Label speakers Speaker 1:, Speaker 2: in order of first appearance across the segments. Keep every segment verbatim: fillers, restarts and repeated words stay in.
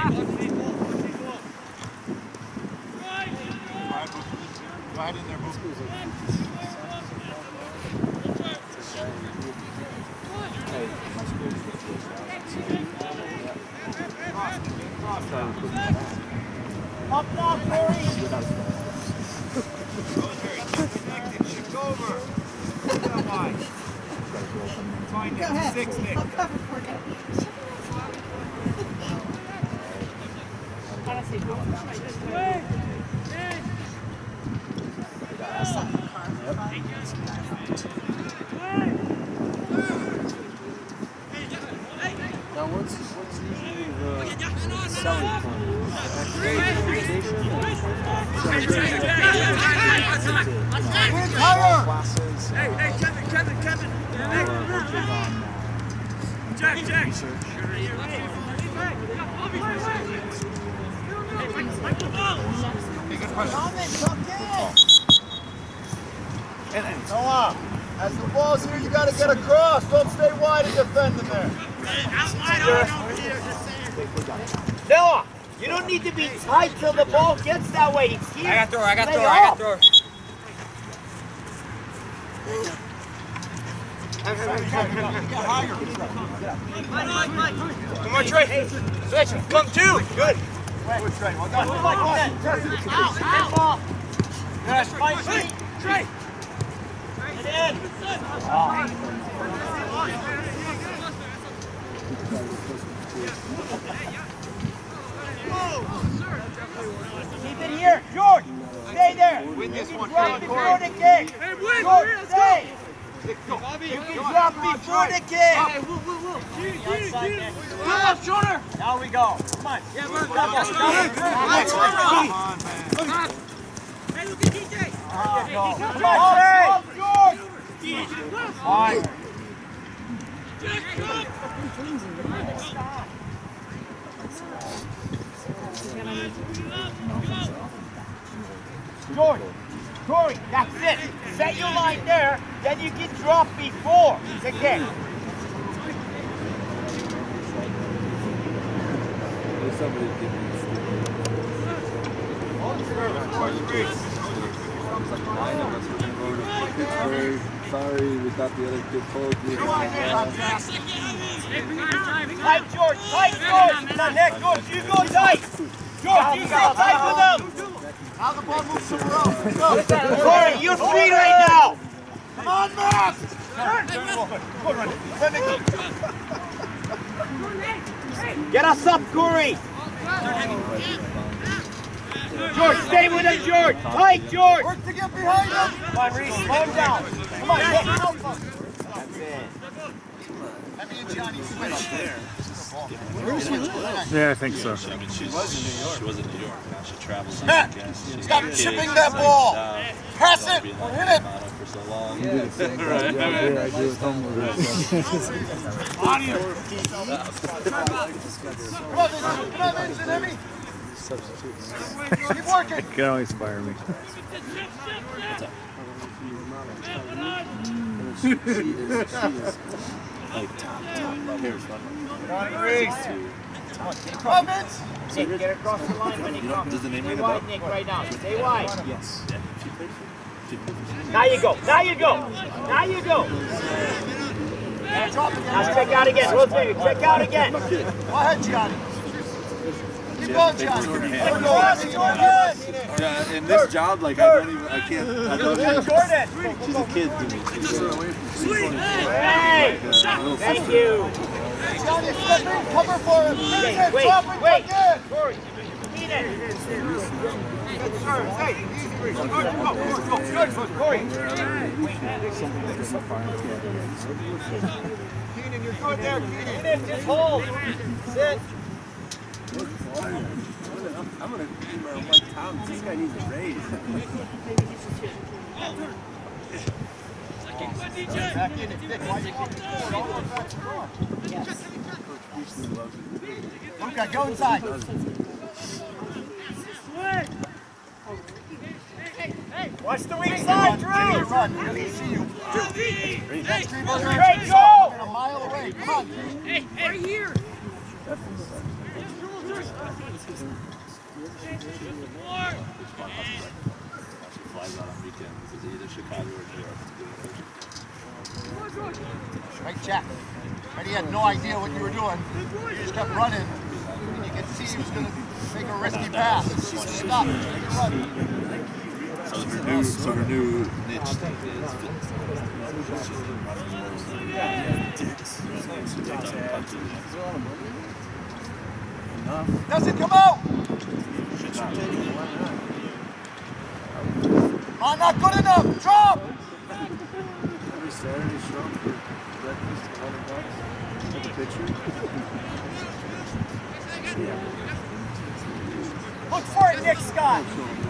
Speaker 1: ahead in there, move.
Speaker 2: Up now, Corey!
Speaker 1: Shift over. That wide. Find it. Six, Nick.
Speaker 3: Now, what's what's usually the selling point?
Speaker 4: Hey, hey, Kevin, Kevin, Kevin. Hey, Jack, Jack.
Speaker 1: Noah, as the ball's here, you got to get across. Don't stay wide and defend in there.
Speaker 2: Noah, you don't need to be tight till the ball gets that way. It's here.
Speaker 4: I got thrower, I got
Speaker 2: Lay
Speaker 4: thrower, I got
Speaker 2: off.
Speaker 4: thrower. Come on, Trey. Switch. Come two. Good.
Speaker 1: Good straight. Well
Speaker 2: Out,
Speaker 1: done.
Speaker 2: out, out.
Speaker 4: Yes, fight, Trey. Trey.
Speaker 2: Get in. Keep it here. George, stay there.
Speaker 1: Win this
Speaker 2: You
Speaker 1: one,
Speaker 2: can drop
Speaker 1: Corey.
Speaker 2: before the kick. George, stay. You can drop before the kick.
Speaker 4: Shoulder.
Speaker 2: Now we go. Come on.
Speaker 4: Yeah, we're
Speaker 1: Come on, man.
Speaker 4: Hey, look at D J.
Speaker 2: Come on, Trey. George.
Speaker 1: Fine.
Speaker 2: George, Corey, that's it. Set your line there, then you can drop before the kick.
Speaker 3: Somebody give me nine of us were going to go to Pittsburgh. Sorry, we thought the other kid told you.
Speaker 2: Tight, George, tight, George. Come on, Nick, George, you go tight. George, you stay tight with them.
Speaker 1: Now the ball moves somewhere else. Go.
Speaker 2: Corey, you're free right now.
Speaker 1: Come on, Matt.
Speaker 2: Get us up, Corey. George, stay with him, George. Tight, George.
Speaker 1: Work to get behind him.
Speaker 2: Come on, Reese, slow him down. Come on, Nick, help us. That's it.
Speaker 1: Heavy and Johnny switch there.
Speaker 5: Yeah, I think so.
Speaker 6: I mean, she's, she was in New York. Now she travels.
Speaker 1: Matt, stop chipping that ball. Pass it or hit it.
Speaker 6: For so long.
Speaker 3: Yeah, right. Yeah, I do with homework.
Speaker 1: Come on, Vincent. Come on, Vincent, heavy. Keep working.
Speaker 5: Can always fire me.
Speaker 3: She is, she is like top, top level.
Speaker 1: Johnny Reese. Come on, Vince.
Speaker 2: Nick, get across the line when he comes.
Speaker 6: Does the name
Speaker 2: Stay
Speaker 6: ring a
Speaker 2: wide,
Speaker 6: bell?
Speaker 2: Nick, right now. Stay wide.
Speaker 3: Yes.
Speaker 2: Now you go. Now you go. Now you go. Now check out again. Rosemary, check out again.
Speaker 1: Go ahead, Johnny. Keep going, Johnny.
Speaker 2: Keep going, Jordan.
Speaker 6: Yeah, in this job, like I don't even, I can't. I don't even,
Speaker 2: Jordan.
Speaker 6: she's a kid to me. She's
Speaker 2: Hey, thank you.
Speaker 1: Johnny, step in, cover for him.
Speaker 2: Wait,
Speaker 1: Vincent,
Speaker 2: wait,
Speaker 1: drop and
Speaker 2: wait.
Speaker 1: tuck in.
Speaker 2: Corey, beat it.
Speaker 1: Hey, easy, Reese. Go, go, go, go.
Speaker 2: Good, Corey.
Speaker 1: Keenan, you're good there, Keenan.
Speaker 2: Keenan, just hold. Sit.
Speaker 3: I'm going to be my Mike Thomas. This guy needs a raise.
Speaker 1: Back in and thick. Why you walking forward? All the way back across. Luca, go inside.
Speaker 2: Watch the weak side, Drew.
Speaker 1: Run, let me see you.
Speaker 2: Great, go.
Speaker 1: A mile away. Come on.
Speaker 4: Hey, hey, right here.
Speaker 6: Flies out on weekends. It's either Chicago or New York to do it.
Speaker 1: Right check. And he had no idea what you were doing. He just kept running. And you could see he was going to make a risky pass. So stop. Take a run.
Speaker 6: So her new, so her new niche thing is fitness. She's just running
Speaker 1: Doesn't come out. Oh, not good enough. Drop.
Speaker 3: Every Saturday show for breakfast, a hundred bucks. Take a picture.
Speaker 2: Look for it, Nick Scott.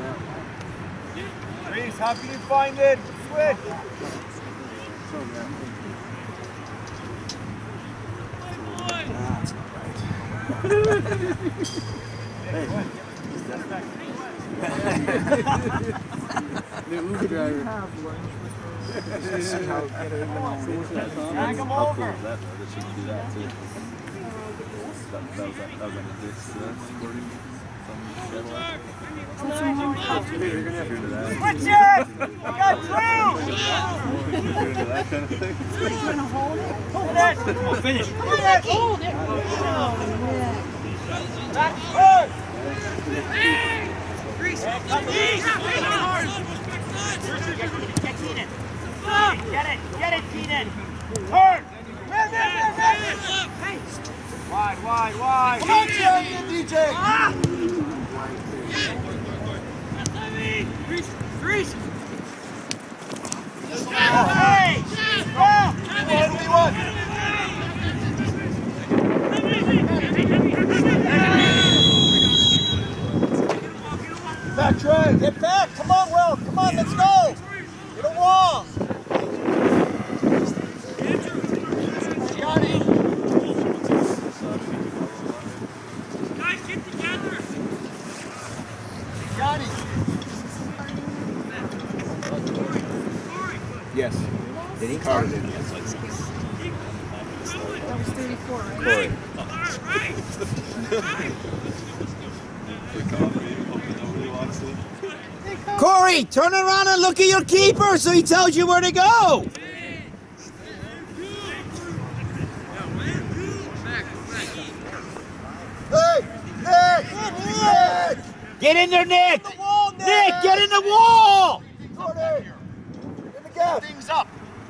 Speaker 1: Reese, how can you find it? Switch.
Speaker 3: That's not right. The Uber driver.
Speaker 2: Drag him
Speaker 6: How cool
Speaker 2: over.
Speaker 6: is that, though, that she can do that, too? That, that was, that was on the Dick's uh, sporting from Chevrolet.
Speaker 2: Switch it! We got Drew!
Speaker 6: You're into that kind of thing?
Speaker 2: Pull it! Come on, finish! Come on, Nick! Back hard! Get Keenan! Get it! Get it, Keenan! Turn! Man, man, man, man! Wide, wide, wide!
Speaker 1: Come on, Jeremy and D J!
Speaker 2: Ah!
Speaker 4: Freeze!
Speaker 2: Hey! Go!
Speaker 1: One v one. Back, Trey. Get back. Come on, Will. Come on, let's go. Get a wall. Johnny.
Speaker 4: Guys, get together!
Speaker 1: Johnny.
Speaker 6: Yes. Did he? Carter did. Yes, like six.
Speaker 5: That was thirty-four, right?
Speaker 6: Corey.
Speaker 4: Right!
Speaker 6: For coffee, hoping nobody walks in.
Speaker 7: Corey, turn around and look at your keeper so he tells you where to go.
Speaker 1: Hey, Nick. Nick.
Speaker 7: Get in there, Nick.
Speaker 1: The wall, Nick.
Speaker 7: Nick, get in the wall.
Speaker 1: Corey. In the gap. Things up.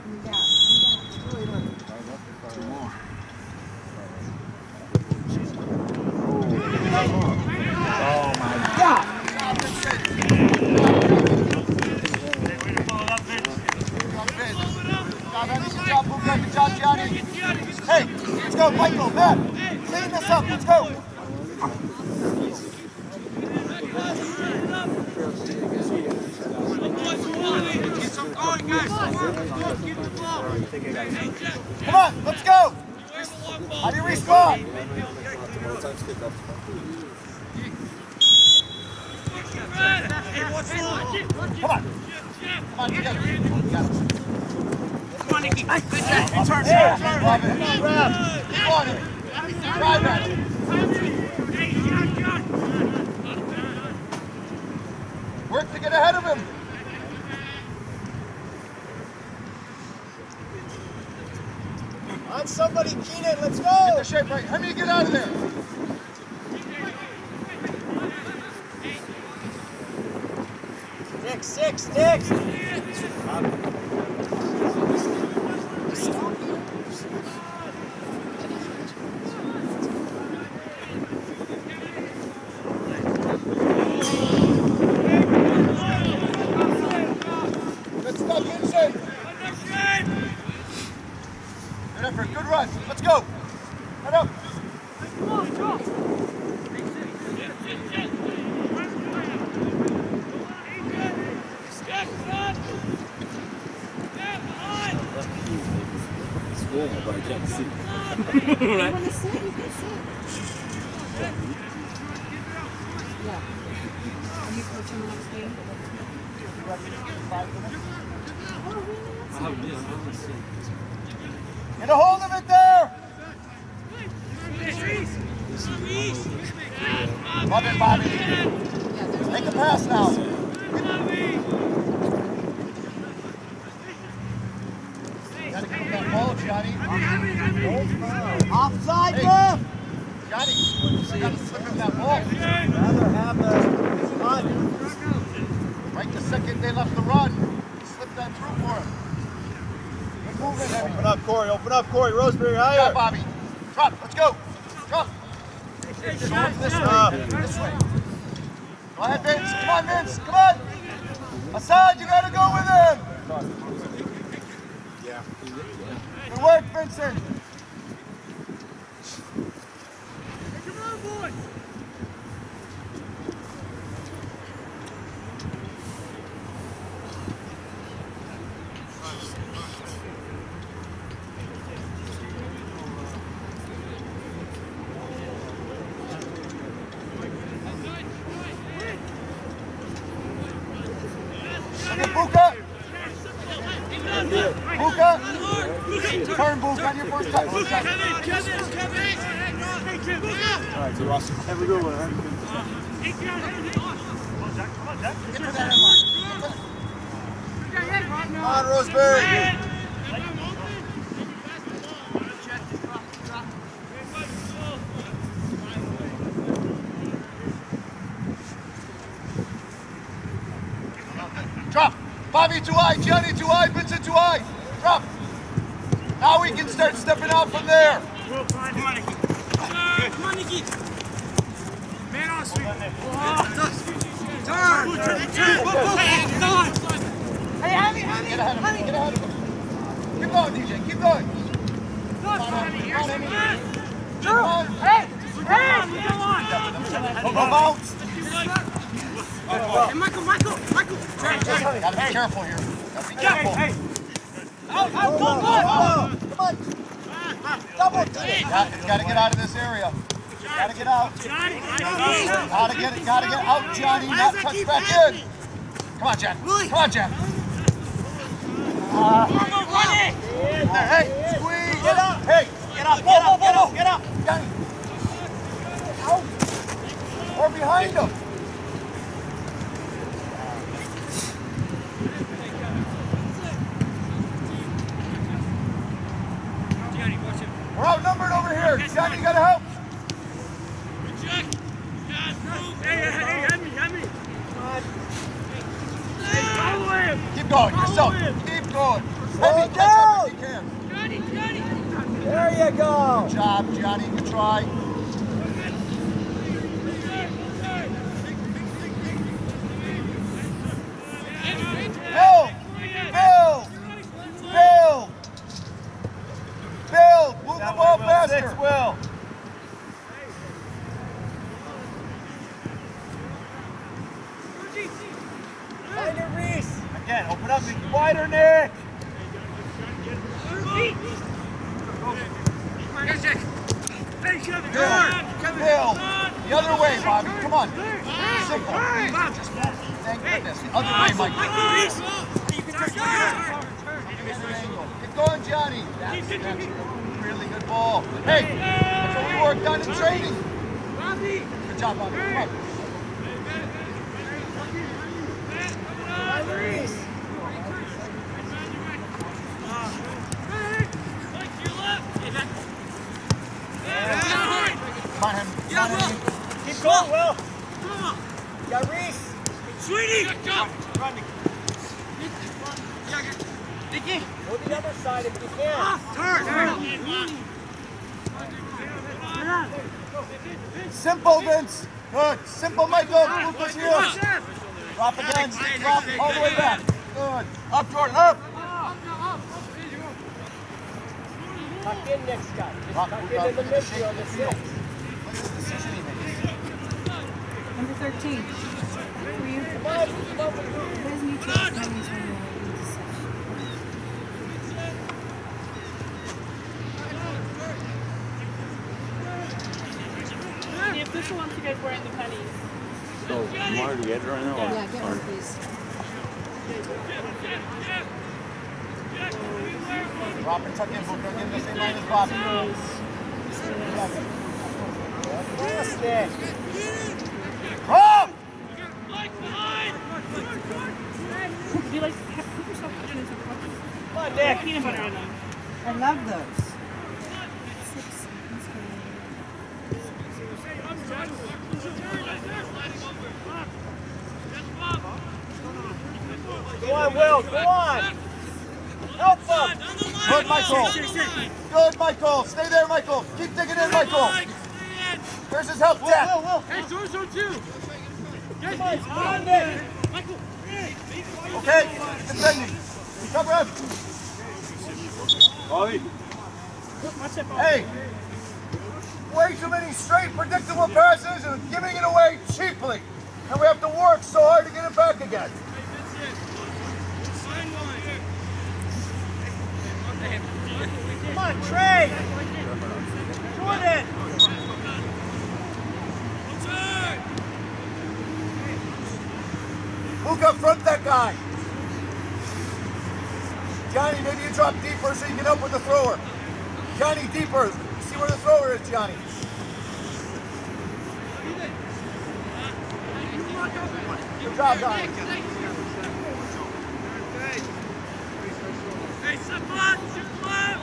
Speaker 7: Oh my God.
Speaker 1: Good job, Johnny. Hey, let's go, Michael, Matt. Clean this up, let's go. Come on, let's go. How do you respawn? Come on. Come on, together. You got it.
Speaker 4: Come on, Nicky. Good job.
Speaker 1: Turn, turn, turn. Grab it. Grab. Come on, drive that. Work to get ahead of him. On somebody, Keenan, let's go. Get the shape right. How many get out of there?
Speaker 2: Six, six, six!
Speaker 1: Let's stop in shape. Good effort, good run. Let's go. Head up.
Speaker 6: But I can't see.
Speaker 5: Right. Want to sit? You can sit. Yeah. Are you coaching the next game?
Speaker 1: Get a hold of it there. Love it, Bobby. Make a pass now. Gotta get him that ball, Johnny.
Speaker 7: Offside,
Speaker 1: Hey.
Speaker 7: bro!
Speaker 1: Johnny, you gotta slip him that ball.
Speaker 7: Rather have the run.
Speaker 1: Right the second they left the run. Slip that through for him. Good movement, Evan.
Speaker 3: Open up, Corey. Open up, Corey. Roseberry,
Speaker 1: Good
Speaker 3: higher.
Speaker 1: job, Bobby. Drop, let's go. Drop. This way, this way. Go ahead, Vince. Come on, Vince. Come on. Assad, you gotta go with him.
Speaker 3: Yeah.
Speaker 1: Good work, Vincent.
Speaker 4: Come on, boys!
Speaker 1: Okay, Buka. Buka. Turn, Buka, on your first touch.
Speaker 4: Kevin! Kevin! Kevin!
Speaker 3: All right, so Ross, have a good one. Huh?
Speaker 1: Get to that headline.
Speaker 3: Come on, Roseberry.
Speaker 1: Drop. Bobby too high, Johnny too high, Vincent too high. Drop. Now we can start stepping out from there.
Speaker 4: Come on, Nicky. Come on, Nicky. Man on sweep. Turn. Turn. Turn. Hey, Abby, Abby.
Speaker 1: Get ahead of him. Get ahead of him. Keep going, D J. Keep going.
Speaker 4: Come on,
Speaker 1: Emmy.
Speaker 4: Come on. Hey. Hey. Come on.
Speaker 1: Go bounce.
Speaker 4: Hey, Michael, Michael, Michael.
Speaker 1: Gotta be careful here. Gotta be careful.
Speaker 4: Hey.
Speaker 7: Out, out, go, go! Come on! Double team!
Speaker 1: Got, gotta get out of this area. Gotta get out. Gotta get it. Gotta get out, Johnny. Not touch back in. Come on, Jack. Come on, Jack. Uh, hey, squeeze. Get up. Hey, get up. Get up. Get up. Get up. Johnny. Out. Or behind him. We're outnumbered over here. Johnny, you gotta help.
Speaker 4: Hey, hey, hand me, hand me.
Speaker 1: Keep going. Yourself. Keep going. Let me catch up if you can.
Speaker 4: Johnny, Johnny.
Speaker 7: There you go!
Speaker 1: Good job, Johnny. Good try. Bill! Bill! Bill! Bill! Move the ball faster!
Speaker 3: Six, Will.
Speaker 7: Finder Reese!
Speaker 3: Again, open up. Be wider, Nick.
Speaker 4: Hey, Kevin,
Speaker 1: Bill! Bill! The other way, Bobby. Come on. Simple. Just move. Thank goodness. The other way, Mike. Keep going, Johnny. That's, that's a really good ball. Hey, that's what we worked on in training. Good job, Bobby. Come on.
Speaker 7: Finder Reese!
Speaker 1: Come on, Henry. Come on, Henry.
Speaker 7: Keep going, Will! Got Reese!
Speaker 4: Sweetie!
Speaker 7: Go the other side if you can.
Speaker 4: Turn!
Speaker 1: Simple, Vince. Good. Simple, Michael. Lucas here. Drop again. Drop all the way back. Good. Up, Jordan. Up.
Speaker 7: Tuck in next guy. Just
Speaker 1: Rock,
Speaker 7: tuck
Speaker 1: move
Speaker 7: in
Speaker 1: out.
Speaker 7: in the middle on the six.
Speaker 1: Look at the decision he makes.
Speaker 5: Number thirteen. For you.
Speaker 7: Come on, come on.
Speaker 5: What does need to explain these when you're into
Speaker 8: The official wants you guys wearing the pennies.
Speaker 6: So, Marty, get it right now?
Speaker 5: Yeah, get one, please.
Speaker 1: Drop and tuck in. We're going to get the same line as Bobby.
Speaker 7: Fast, Nick.
Speaker 8: Be like, put yourself in into the bucket.
Speaker 2: Come on, Nick.
Speaker 8: Peanut butter in them.
Speaker 5: I love those.
Speaker 2: Go on, Will. Go on. Help him.
Speaker 1: Good, Michael. Good, Michael. Stay there, Michael. Keep digging in, Michael. Where's his help, Jack?
Speaker 2: Will, Will.
Speaker 4: Hey, so so too.
Speaker 2: Come on, come on, Nick.
Speaker 4: Michael.
Speaker 1: Okay, defending. Cover him.
Speaker 6: Ollie.
Speaker 1: Hey, way too many straight, predictable passes and giving it away cheaply. And we have to work so hard to get it back again.
Speaker 2: Come on, Trey. Jordan.
Speaker 1: Luca, front that guy. Johnny, maybe you drop deeper so you can help with the thrower. Johnny, deeper. See where the thrower is, Johnny. Good job, Johnny.
Speaker 4: Hey, step back, step back.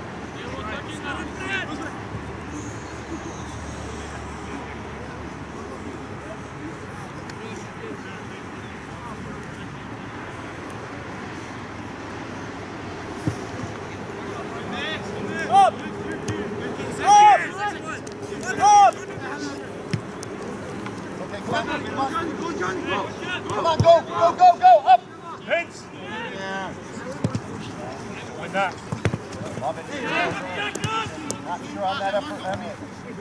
Speaker 2: Up. Up. Up.
Speaker 1: Okay, come on, come on. Come on, go, go, go, go, up.
Speaker 2: Vince.
Speaker 1: Yeah.
Speaker 2: Win that.
Speaker 1: Love it. Not sure on that effort, I mean.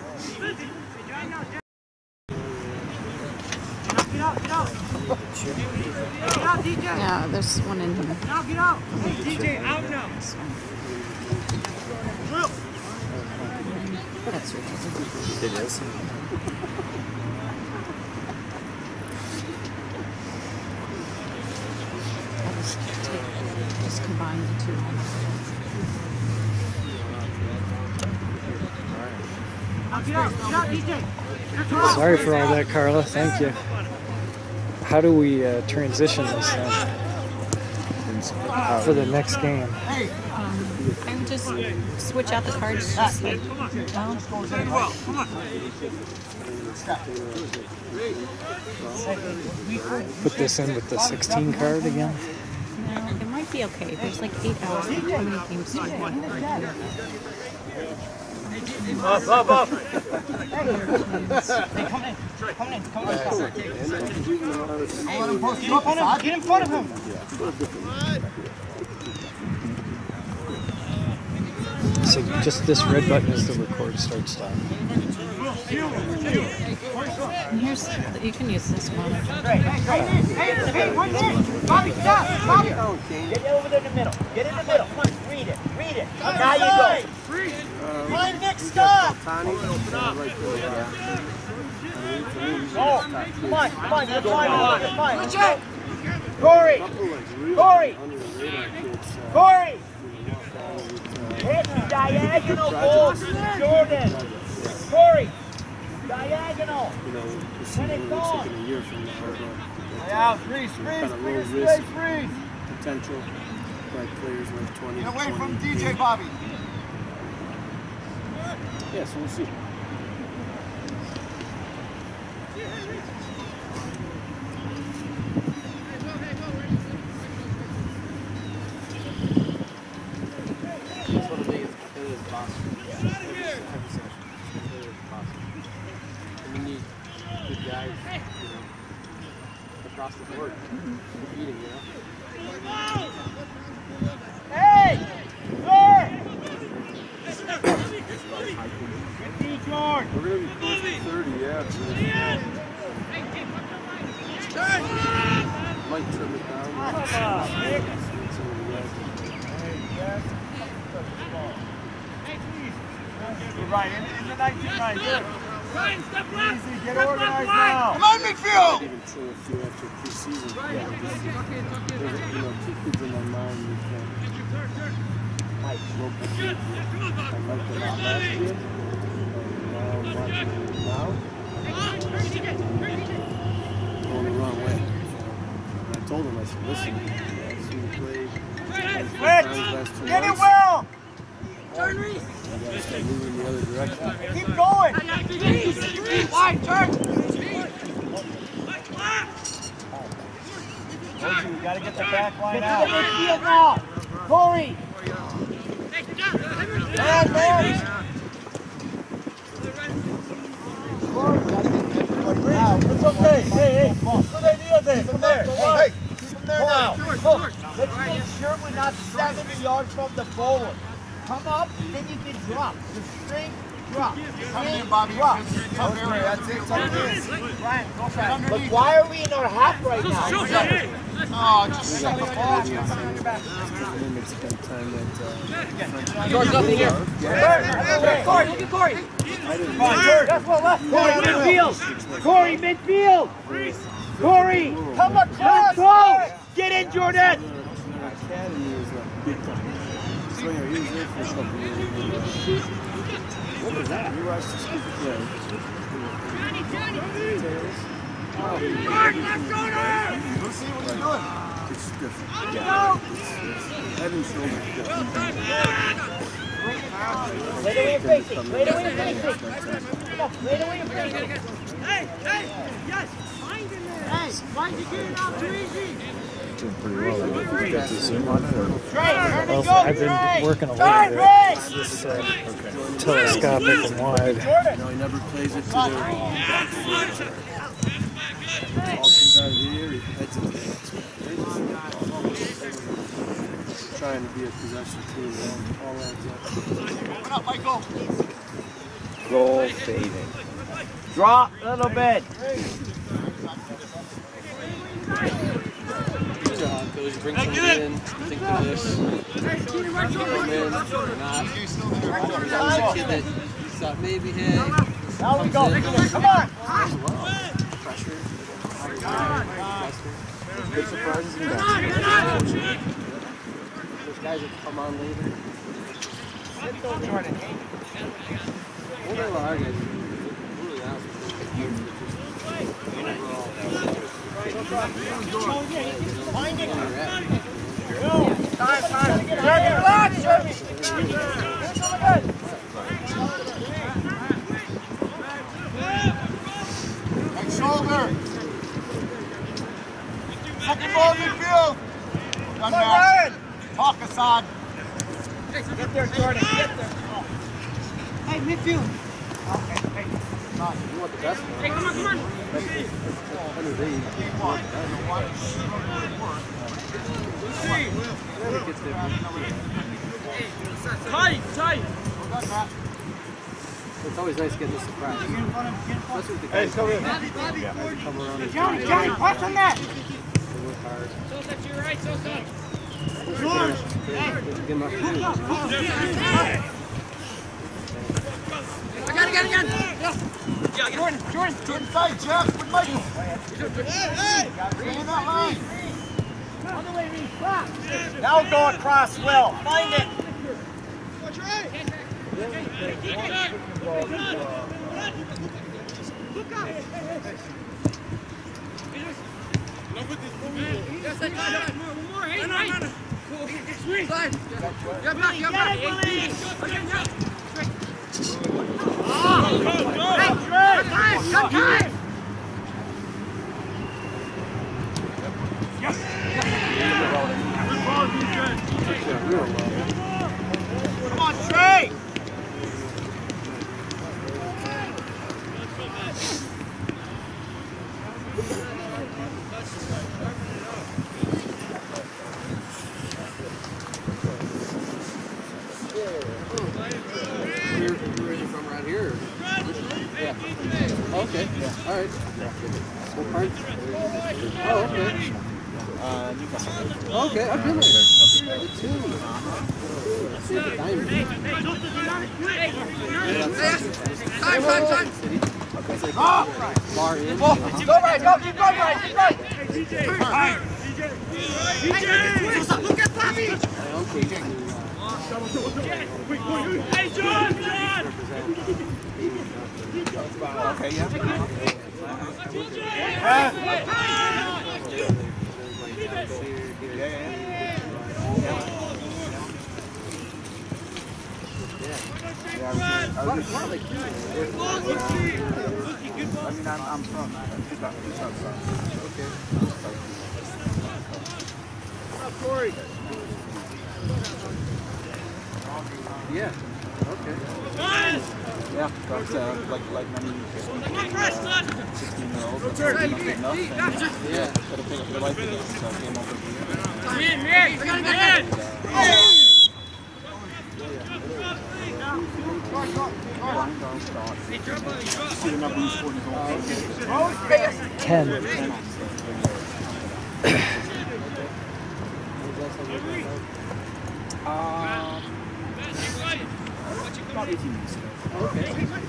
Speaker 2: Get out, get out. Get out, D J.
Speaker 5: Yeah, there's one in here.
Speaker 2: Get out, get out. Hey, D J, out now.
Speaker 5: That's ridiculous.
Speaker 6: It is.
Speaker 5: I'll just take, just combine the two.
Speaker 2: Now get out, get out, D J.
Speaker 9: Sorry for all that, Carla. Thank you. How do we uh, transition this then for the next game?
Speaker 1: Hey,
Speaker 5: Um, I would just switch out the cards. Just like, well,
Speaker 9: Put this in with the sixteen card again?
Speaker 5: no, it might be okay. There's like eight hours. How many games do you have?
Speaker 2: Up, up, up.
Speaker 1: Hey,
Speaker 2: Come in, come in, come in.
Speaker 1: I'll let him post you up, Assad.
Speaker 2: Get in front of him.
Speaker 9: So just this red button is the record start stop.
Speaker 5: And here's, you can use this monitor.
Speaker 2: Hey, hey, hey, hey, one there. Bobby, stop, Bobby. Get over there in the middle. Get in the middle. Come on, read it, read it. Now you go. Find Nick Scott. Go. Come on, come on, you're fine, you're fine. Corey, Corey, Corey. Hit diagonal balls to Jordan. Corey, diagonal. When it's gone.
Speaker 1: Yeah, freeze, freeze, freeze, freeze, freeze.
Speaker 3: Potential like players like twenty.
Speaker 1: Get away from D J Bobby.
Speaker 3: Yeah, so we'll see.
Speaker 10: Across the board, competing, you know.
Speaker 2: Hey! Sir! Good George!
Speaker 6: We're going to be close to thirty, yeah. Might trim it down.
Speaker 2: You're right, in, in the nineteen right here.
Speaker 4: Ryan, step left!
Speaker 2: Easy, get organized now.
Speaker 1: Come on, midfield!
Speaker 3: Even show a few after preseason. Yeah, just, you know, keep kids in my mind. You can like local kids. I liked it a lot last year. And now I'm watching it now. Going the wrong way. And I told him, I just listen. I've seen you play.
Speaker 2: Rich, get it well.
Speaker 4: Turn, Reese.
Speaker 3: You gotta start moving the other direction.
Speaker 2: Keep going.
Speaker 4: Wide, turn.
Speaker 2: You gotta get the back line out. Get to the midfield now. Corey. Man, man. It's okay. Hey, hey. Good idea there. Come there. Hey, keep him there now. Look, let's make sure we're not seventy yards from the forward. Come up, then you can drop. Just straight drop.
Speaker 1: Come in, Bobby.
Speaker 2: Drop.
Speaker 1: Tough area. That's it. Tough area.
Speaker 2: Brian, go back. But why are we in our half right now?
Speaker 1: Oh, just shut the ball.
Speaker 3: And then they spend time at uh,
Speaker 2: George, nothing here. Corey, look at Corey. That's what left. Corey, midfield. Corey, midfield. Corey, come across. Go. Get in, Jordan.
Speaker 3: academy is like big time. So you know, he was there for a couple of years. What was that? You watched the stupid play.
Speaker 1: Let's see what he's doing.
Speaker 3: It's different. Yeah. It's, it's head and shoulders different.
Speaker 2: Lay the way you're facing. Lay the way you're facing. Come on, lay the way you're facing.
Speaker 4: Hey, hey, yes. Hey, why'd you get it out too easy?
Speaker 6: Doing pretty well. I think got the zoom on it. Or...
Speaker 9: Well, I've been working a little bit. It's just uh, okay. telescopic and wide.
Speaker 3: No, he never plays it to their back foot. Ball comes out of the air, he heads it to the next guy. Trying to be a possession team, all adds up.
Speaker 1: Open up, Michael.
Speaker 2: Goal saving. Drop a little bit.
Speaker 10: Good job, Coach. Bring someone in. Think of this. Bring them in. Or not. That was a kid that you thought maybe hit.
Speaker 2: Now we go. Come on.
Speaker 10: Pressure.
Speaker 3: Good surprises in that.
Speaker 10: Those guys that come on later. One of our guys, really honest,
Speaker 2: Find it. Time, time. Jeremy, relax, Jeremy.
Speaker 1: Right shoulder. Second ball midfield. Done that. Talk, Assad.
Speaker 2: Get there, Jordan. Get there.
Speaker 4: Hey, midfield.
Speaker 2: Okay, hey.
Speaker 10: you want the best one.
Speaker 4: Hey, come on, come on.
Speaker 10: Under these.
Speaker 4: Tight, tight.
Speaker 10: It's always nice getting the surprise. Especially with the guys
Speaker 3: come in.
Speaker 10: that come around and
Speaker 2: Johnny, Johnny, watch on that.
Speaker 10: they work hard.
Speaker 4: So set to your right, so set.
Speaker 10: Give them opportunities.
Speaker 4: I got it, got it, got it. Yeah, Jordan, Jordan.
Speaker 1: Inside, Jeff, with Michael. Hey, hey. Stay in that line.
Speaker 2: Other way, Reese. Cross. Now go across, Will. Find it.
Speaker 4: Look out. Yes, I got it. One more, hey, right. Sweet. Slide. Get back, get back. Oh, go, go. Hey, time, cut time.
Speaker 2: Come on, Trey.
Speaker 10: Okay. Yeah. All right. What part? Oh, okay.
Speaker 3: Uh, Newcastle.
Speaker 10: Okay, I've been there. The two. See the diamond.
Speaker 4: Time, time, time.
Speaker 10: It's like oh. Far in.
Speaker 2: Go right, go, keep going right, keep right.
Speaker 4: D J, look at Bobby.
Speaker 10: Okay.
Speaker 4: Hey, John, John.
Speaker 1: Okay, yeah.
Speaker 2: Uh,
Speaker 6: Yeah, yeah, yeah. Yeah, I was just, I was just, I mean, I'm, I'm from, it's not, it's not from. Okay.
Speaker 4: What's up, Corey?
Speaker 6: Yeah. Okay. Yeah, but uh, like like many sixteen-year-olds, that's not enough. And, yeah, gotta pick up their life again. So I came over here.
Speaker 4: Man, man, you gotta get in.
Speaker 9: Ten.
Speaker 6: Um, about eighteen minutes ago. Okay.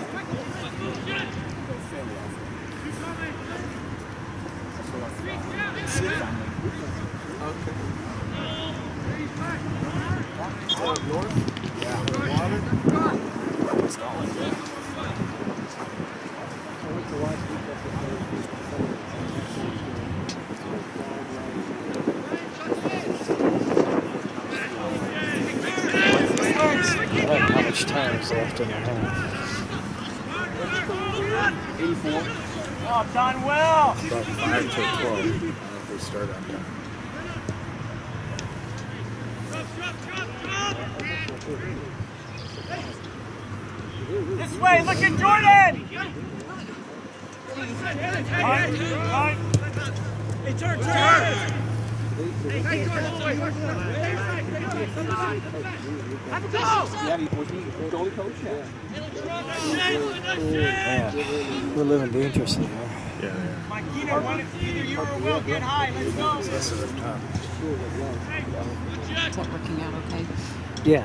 Speaker 9: How much time is left in the half?
Speaker 6: eighty-four.
Speaker 2: Oh, done well.
Speaker 6: About five to twelve. If we start on time.
Speaker 2: This way, look at Jordan. Right, right.
Speaker 4: Hey, turn, turn. Hey, Jordan, boy. Have a go.
Speaker 6: Yeah, he was he goalie coach? Yeah.
Speaker 9: Yeah, we're living dangerously here.
Speaker 6: Yeah.
Speaker 2: Mikino, when it's either you or Will, get high. Let's go.
Speaker 5: Is that working out okay?
Speaker 9: Yeah.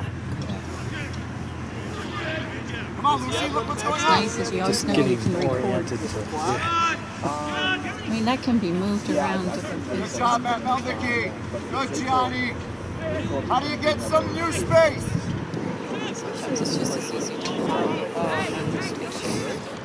Speaker 1: Come on, Lucy, look what's going
Speaker 5: It's
Speaker 1: on.
Speaker 5: nice as you always
Speaker 9: Just
Speaker 5: know you
Speaker 9: getting
Speaker 5: can record.
Speaker 9: oriented to.
Speaker 5: I mean, that can be moved around different
Speaker 1: Good
Speaker 5: pieces.
Speaker 1: job, Matt Meldicke. Good, Gianni. How do you get some new space?
Speaker 5: Sometimes it's just as easy to follow on the station.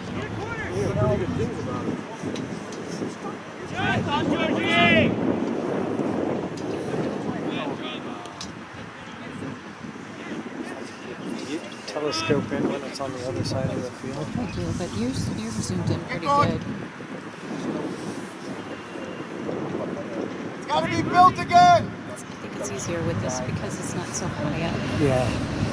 Speaker 9: Telescope in when it's on the other side of the field.
Speaker 5: I do, but yours, yours zoomed in pretty good.
Speaker 1: It's got to be built again.
Speaker 5: I think it's easier with this because it's not so high up.
Speaker 9: Yeah.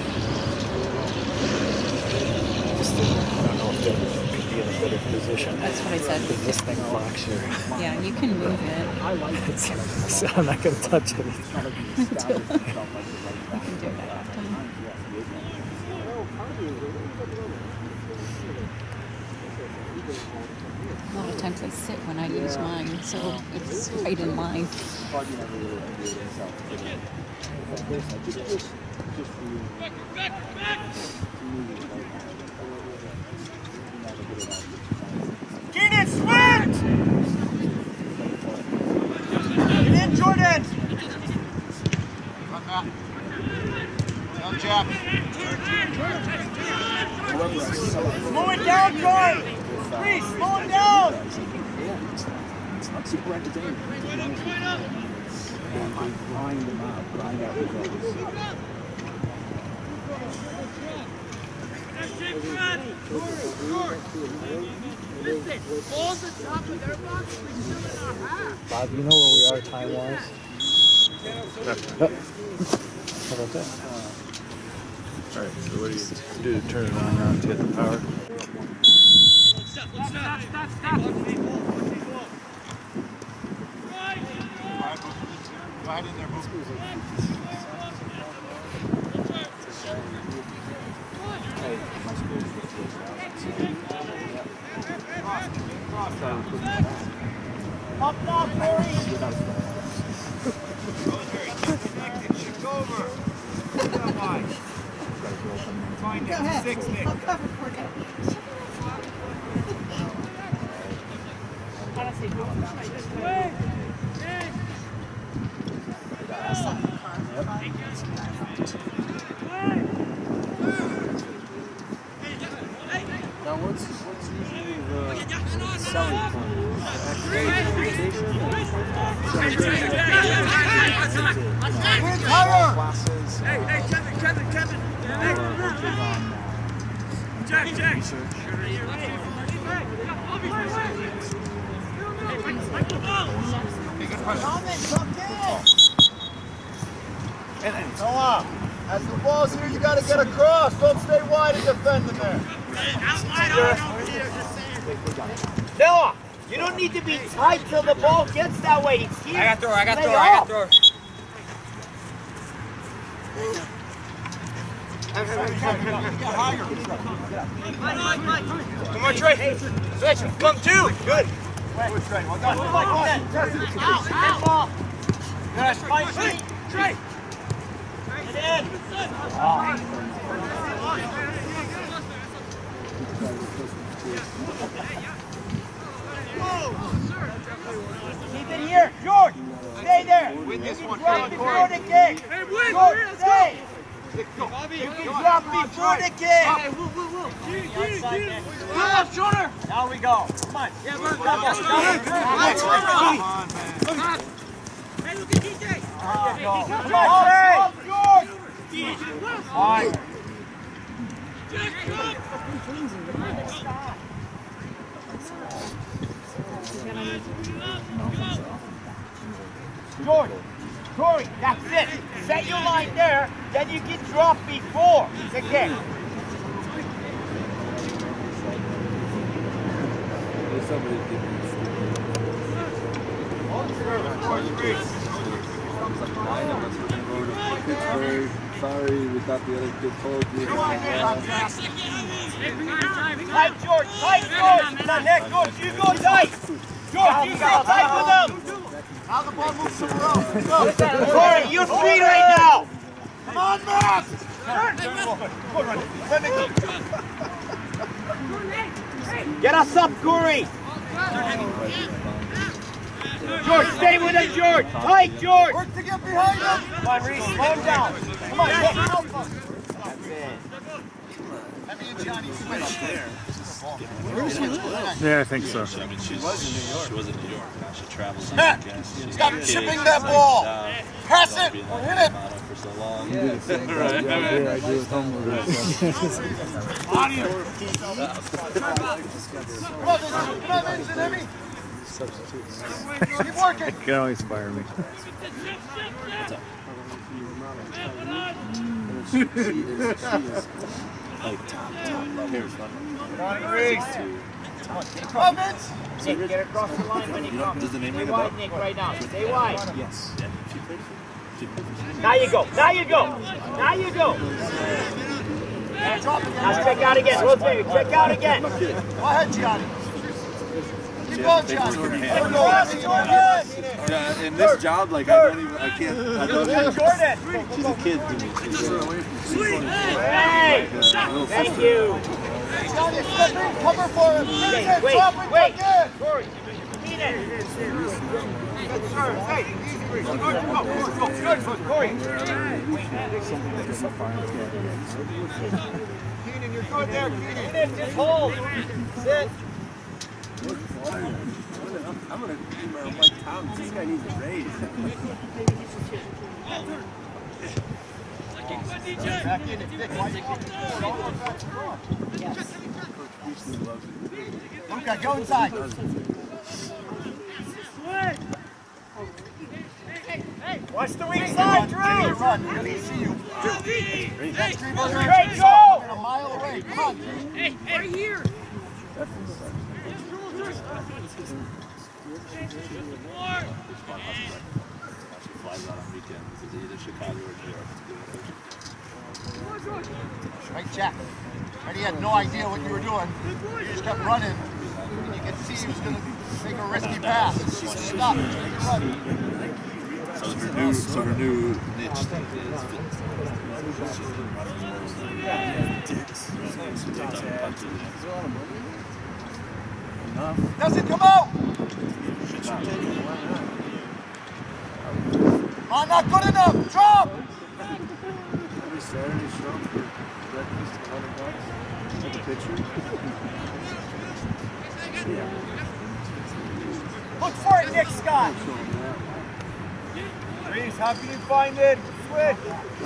Speaker 9: Just, uh, I don't know if they could be in a better position.
Speaker 5: That's what I said.
Speaker 9: Because this thing blocks your...
Speaker 5: Yeah, you can move it.
Speaker 9: So I'm not going to touch it.
Speaker 5: You can do that often. A lot of times I sit when I use mine, so it's right in line.
Speaker 2: Keenan, sprint! Get in, Jordan!
Speaker 1: Run, Matt. Down, Jack.
Speaker 2: Slow it down, Troy! Please, slow it down!
Speaker 6: It's not super entertaining. They grind them out, grind out results.
Speaker 9: Bob, you know where we are time-wise? Oh. How about that?
Speaker 6: Alright, so what do you do to turn it on now to get the power?
Speaker 4: Stop, stop, stop, stop.
Speaker 1: Go ahead in there, move.
Speaker 2: Up now, Corey!
Speaker 1: Shift over.
Speaker 2: Find that six, Nick.
Speaker 6: Now what's what's usually the selling point? Activation?
Speaker 1: Wins higher.
Speaker 6: Classes.
Speaker 4: Hey, hey, Kevin, Kevin, Kevin. Hey, Jack, Jack.
Speaker 6: Research.
Speaker 1: Noah, as the ball's here, you got to get across. Don't stay wide and defend in there.
Speaker 2: Noah, you don't need to be tight till the ball gets that way. It's here.
Speaker 10: I got throw, I got
Speaker 2: Lay
Speaker 10: throw, I got
Speaker 2: off.
Speaker 10: throw. Come on, Trey. Switch. Come two. Good.
Speaker 1: Good, Trey. Well done. Well done.
Speaker 2: Out, out.
Speaker 1: Yes, fight, Trey.
Speaker 4: Trey.
Speaker 2: Get in. Keep it here. George, stay there.
Speaker 1: Win this one.
Speaker 2: Drop before the kick.
Speaker 4: Hey, win,
Speaker 2: George,
Speaker 4: win, let's
Speaker 2: stay.
Speaker 4: go.
Speaker 2: You can drop before the kick.
Speaker 4: Left shoulder.
Speaker 2: Now we go. Come on.
Speaker 4: Yeah, we're
Speaker 2: Come on.
Speaker 4: Hey, look at D J.
Speaker 2: Come on, Trey. George. All right. George, Corey, that's it. Set your line there, then you can drop before the kick.
Speaker 6: Somebody give me Pittsburgh. Sorry, we thought the other kid told you.
Speaker 2: Tight, George, tight, George. Now, Nick, George, you go tight. George, you stay tight with them.
Speaker 1: Now the ball moves somewhere else. Go.
Speaker 2: Corey, you're free right now.
Speaker 1: Come on, Matt.
Speaker 2: Get us up, Corey. George, stay with him, George. Tight, George.
Speaker 1: Work to get behind him.
Speaker 2: Come on, Reese, slow him down. Come on, Nick.
Speaker 1: Let me and Johnny switch there.
Speaker 9: Yeah, I think so.
Speaker 6: I mean, she's, she was in New York. Now she travels.
Speaker 1: Matt, stop chipping that ball. Pass it or hit it.
Speaker 6: For so long.
Speaker 9: Yeah, right. Yeah, I do with homework.
Speaker 1: Come on, come on, Vincent, Emmy.
Speaker 9: Substitutes.
Speaker 1: Keep working.
Speaker 9: Can only inspire me.
Speaker 6: She is, she is like top, top level.
Speaker 1: Come on, Vince.
Speaker 2: Nick, get across the line when you come.
Speaker 6: Does the name
Speaker 2: Stay
Speaker 6: ring a
Speaker 2: wide,
Speaker 6: bell?
Speaker 2: Nick, right now. Stay wide.
Speaker 6: Yes. Yeah, she played for she played for
Speaker 2: Now you go. Now you go. Now you go. Now check out again. Rosemary, check out again.
Speaker 1: Go ahead, Gianni. Keep going, Gianni.
Speaker 6: Yeah, in this job, like I don't even, I can't, I don't even.
Speaker 2: Jordan.
Speaker 6: She's a kid to me. She's a,
Speaker 2: Hey. Thank you.
Speaker 1: Johnny, step in, cover for him.
Speaker 2: Wait,
Speaker 1: Vincent,
Speaker 2: wait,
Speaker 1: drop it,
Speaker 2: wait.
Speaker 1: tuck in.
Speaker 2: Corey, mean it.
Speaker 1: Hey, easy, Reese. Go, go, go, go.
Speaker 2: Good, Corey.
Speaker 1: Keenan, you're good there, Keenan.
Speaker 2: Keenan, just hold. Sit.
Speaker 6: I'm gonna give her Mike Thomas. This guy needs a raise.
Speaker 1: Back in it, Dick. Why you Okay, go inside.
Speaker 2: Watch the weak side, Drew.
Speaker 1: Run, let me see you.
Speaker 2: Great go.
Speaker 1: A mile away, come on.
Speaker 4: Hey, hey, right here.
Speaker 6: She flies out on weekends. It's either Chicago or New York.
Speaker 1: Right, Jack. And he had no idea what you were doing. You just kept running. And you could see he was going to take a risky pass. Stop. Take a run.
Speaker 6: So her new, so her new niche thing is fitness. She's running Enough.
Speaker 1: Doesn't come out. Oh, not good enough. Drop.
Speaker 6: Every Saturday show for breakfast, one hundred bucks. Take a picture.
Speaker 2: Look for it, Nick Scott. Reese, how can you find it? Switch.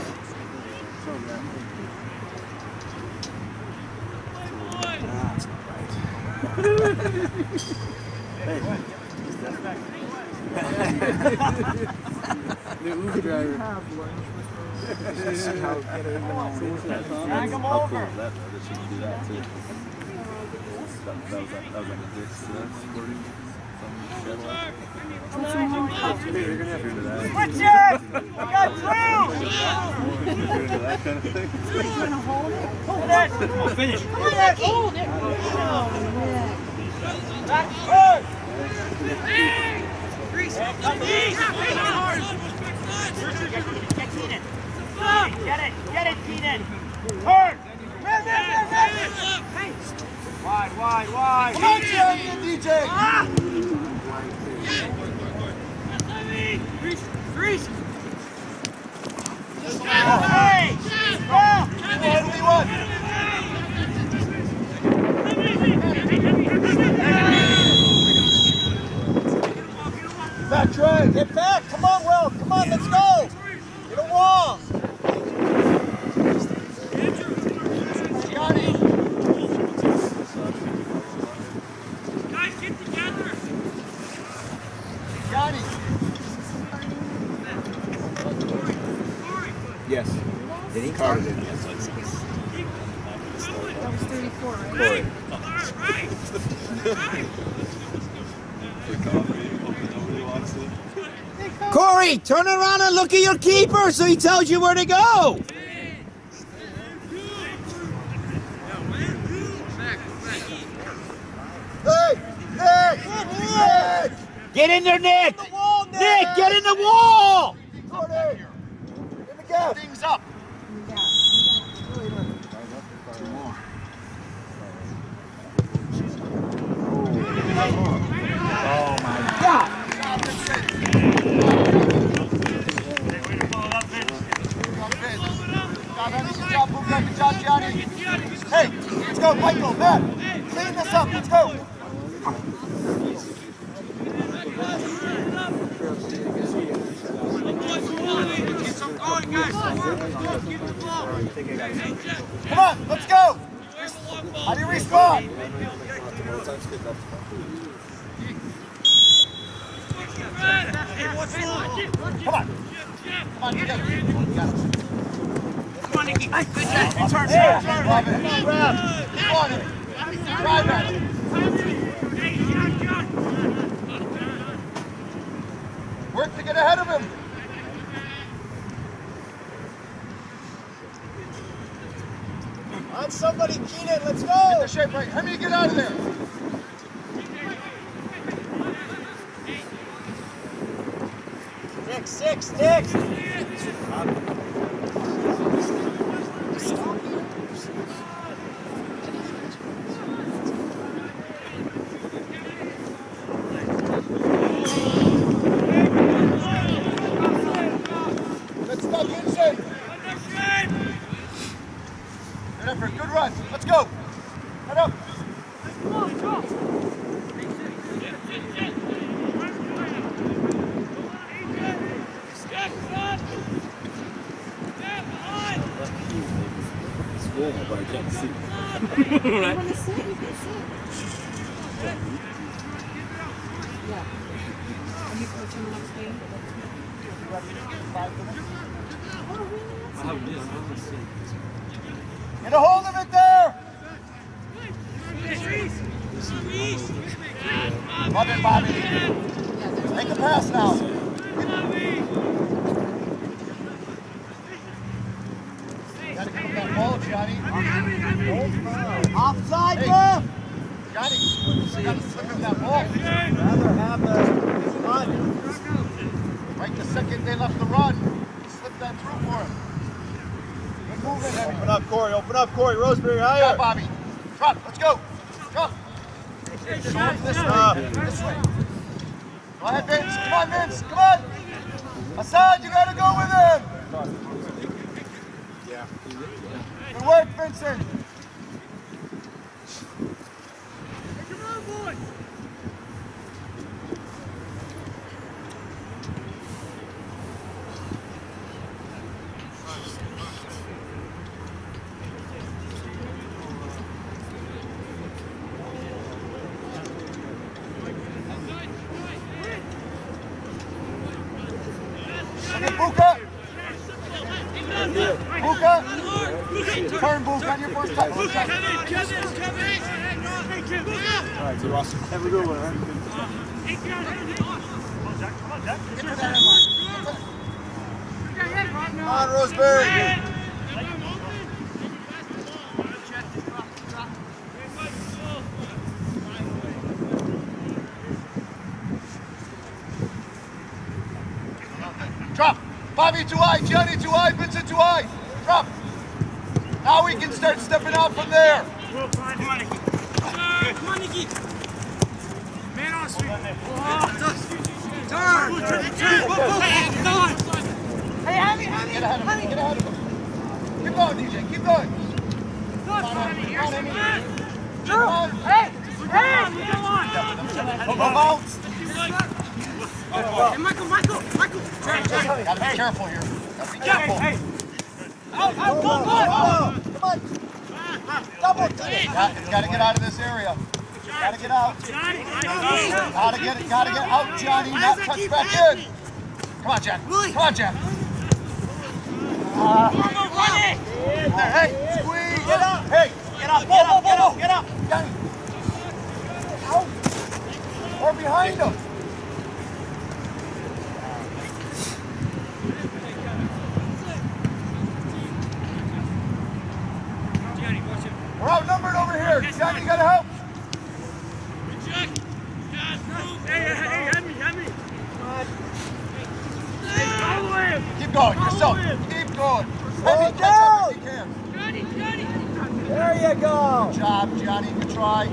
Speaker 3: The Uber driver.
Speaker 2: Drag him
Speaker 6: How cool
Speaker 2: over.
Speaker 6: is that, though? That she can do that, too. That, that, was, that was like a Dick's uh, sporting some Cadillac. You're gonna have to do that.
Speaker 2: Switch it! We got two!
Speaker 6: You're into that kind of thing?
Speaker 2: Hold it!
Speaker 8: Finish.
Speaker 2: Hold it!
Speaker 8: Hold it.
Speaker 2: Back first! Get it! Get it, Keenan! Turn! Win, win, win, win! Wide, wide, wide!
Speaker 1: Come on, Jeremy and D J!
Speaker 2: Ah!
Speaker 4: Freeze!
Speaker 2: Hey! Stop!
Speaker 1: What do you want? Back, Trey!
Speaker 2: Get back! Come on, Will! Come on, let's go! Get a wall!
Speaker 1: Johnny!
Speaker 4: Guys, get together!
Speaker 1: Johnny!
Speaker 3: Yes. Did he card it? Yes, I
Speaker 5: That was thirty-four, right?
Speaker 7: Corey, turn around and look at your keeper so he tells you where to go.
Speaker 1: Hey! Nick! Nick!
Speaker 7: Get in there, Nick.
Speaker 2: The wall, Nick!
Speaker 7: Nick, get in the wall.
Speaker 1: Jordan! In the gap! Things up!
Speaker 7: Oh my God.
Speaker 1: Good job, Booker. Good job, Johnny. Hey, let's go, Michael, Matt. Clean this up. Let's go. Come on, let's go. How do you respond? Come on. Come on, together. You got it.
Speaker 4: Come on, Nicky. Good job.
Speaker 1: Turn, turn, turn. Love it. Grab. Keep on it. Drive at it. Work to get ahead of him.
Speaker 2: On somebody, Keenan, let's
Speaker 1: Get
Speaker 2: go!
Speaker 1: the shape right. How many get out of there?
Speaker 2: Six, six, six!
Speaker 1: Let's stop inside. Good effort. Good run. Let's go. Head up.
Speaker 6: It's full, but I can't see.
Speaker 5: I want to see it. You can see it. Yeah. Are you coaching the next game?
Speaker 1: Get a hold of it there. Love it, Bobby. Make the pass now. Gotta give him that ball, Johnny.
Speaker 2: Offside,
Speaker 1: Hey.
Speaker 2: bro!
Speaker 1: Johnny, you gotta slip him that ball.
Speaker 2: Rather have the run.
Speaker 1: Right the second they left the run. Slip that through for him. Good movement, Heavy.
Speaker 2: Open up, Corey. Open up, Corey. Roseberry,
Speaker 1: Good
Speaker 2: higher.
Speaker 1: job, Bobby. Drop, let's go. Drop. This way. This way. Go ahead, Vince. Come on, Vince. Come on. Assad, you gotta go with him.
Speaker 3: Yeah.
Speaker 1: Good work, Vincent. Buka! Buka! Turn, Buka, on your first touch. First touch.
Speaker 3: Alright, so Ross, have a good one, right?
Speaker 1: Come on, Roseberry! Drop! Bobby too high, Johnny too high, Vincent too high! Drop! Now we can start stepping out from there!
Speaker 4: Come on, Nicky! Come on, Nicky! Man on street! Turn! Turn! Turn! Turn! Hey, have me, have me!
Speaker 1: Get ahead of him, get ahead of him! Keep going, D J, keep going!
Speaker 4: Come on, Emmy! Come on, Emmy!
Speaker 1: Come on!
Speaker 4: Hey! Hey! Come on!
Speaker 1: Bounce!
Speaker 4: Hey, Michael, Michael, Michael! Turn, turn!
Speaker 1: Gotta be careful here. Gotta be careful.
Speaker 4: Hey!
Speaker 1: Out, out, go, go! Come on! Double team! Got, gotta get out of this area. Gotta get out. Gotta get it, gotta get out, Johnny. Not touch back in. Come on, Jack. Come on, Jack. Uh, hey, squeeze! Get up! Hey! Get up, get up, get up, get up! Johnny! Out! Or behind him! We're outnumbered over here. Johnny, you gotta help.
Speaker 4: Hey, hey, hey, have me, have me.
Speaker 1: Keep going, yourself. Keep going. Heavy catch up if you can.
Speaker 4: Johnny, Johnny.
Speaker 2: There you go.
Speaker 1: Good job, Johnny. Good try.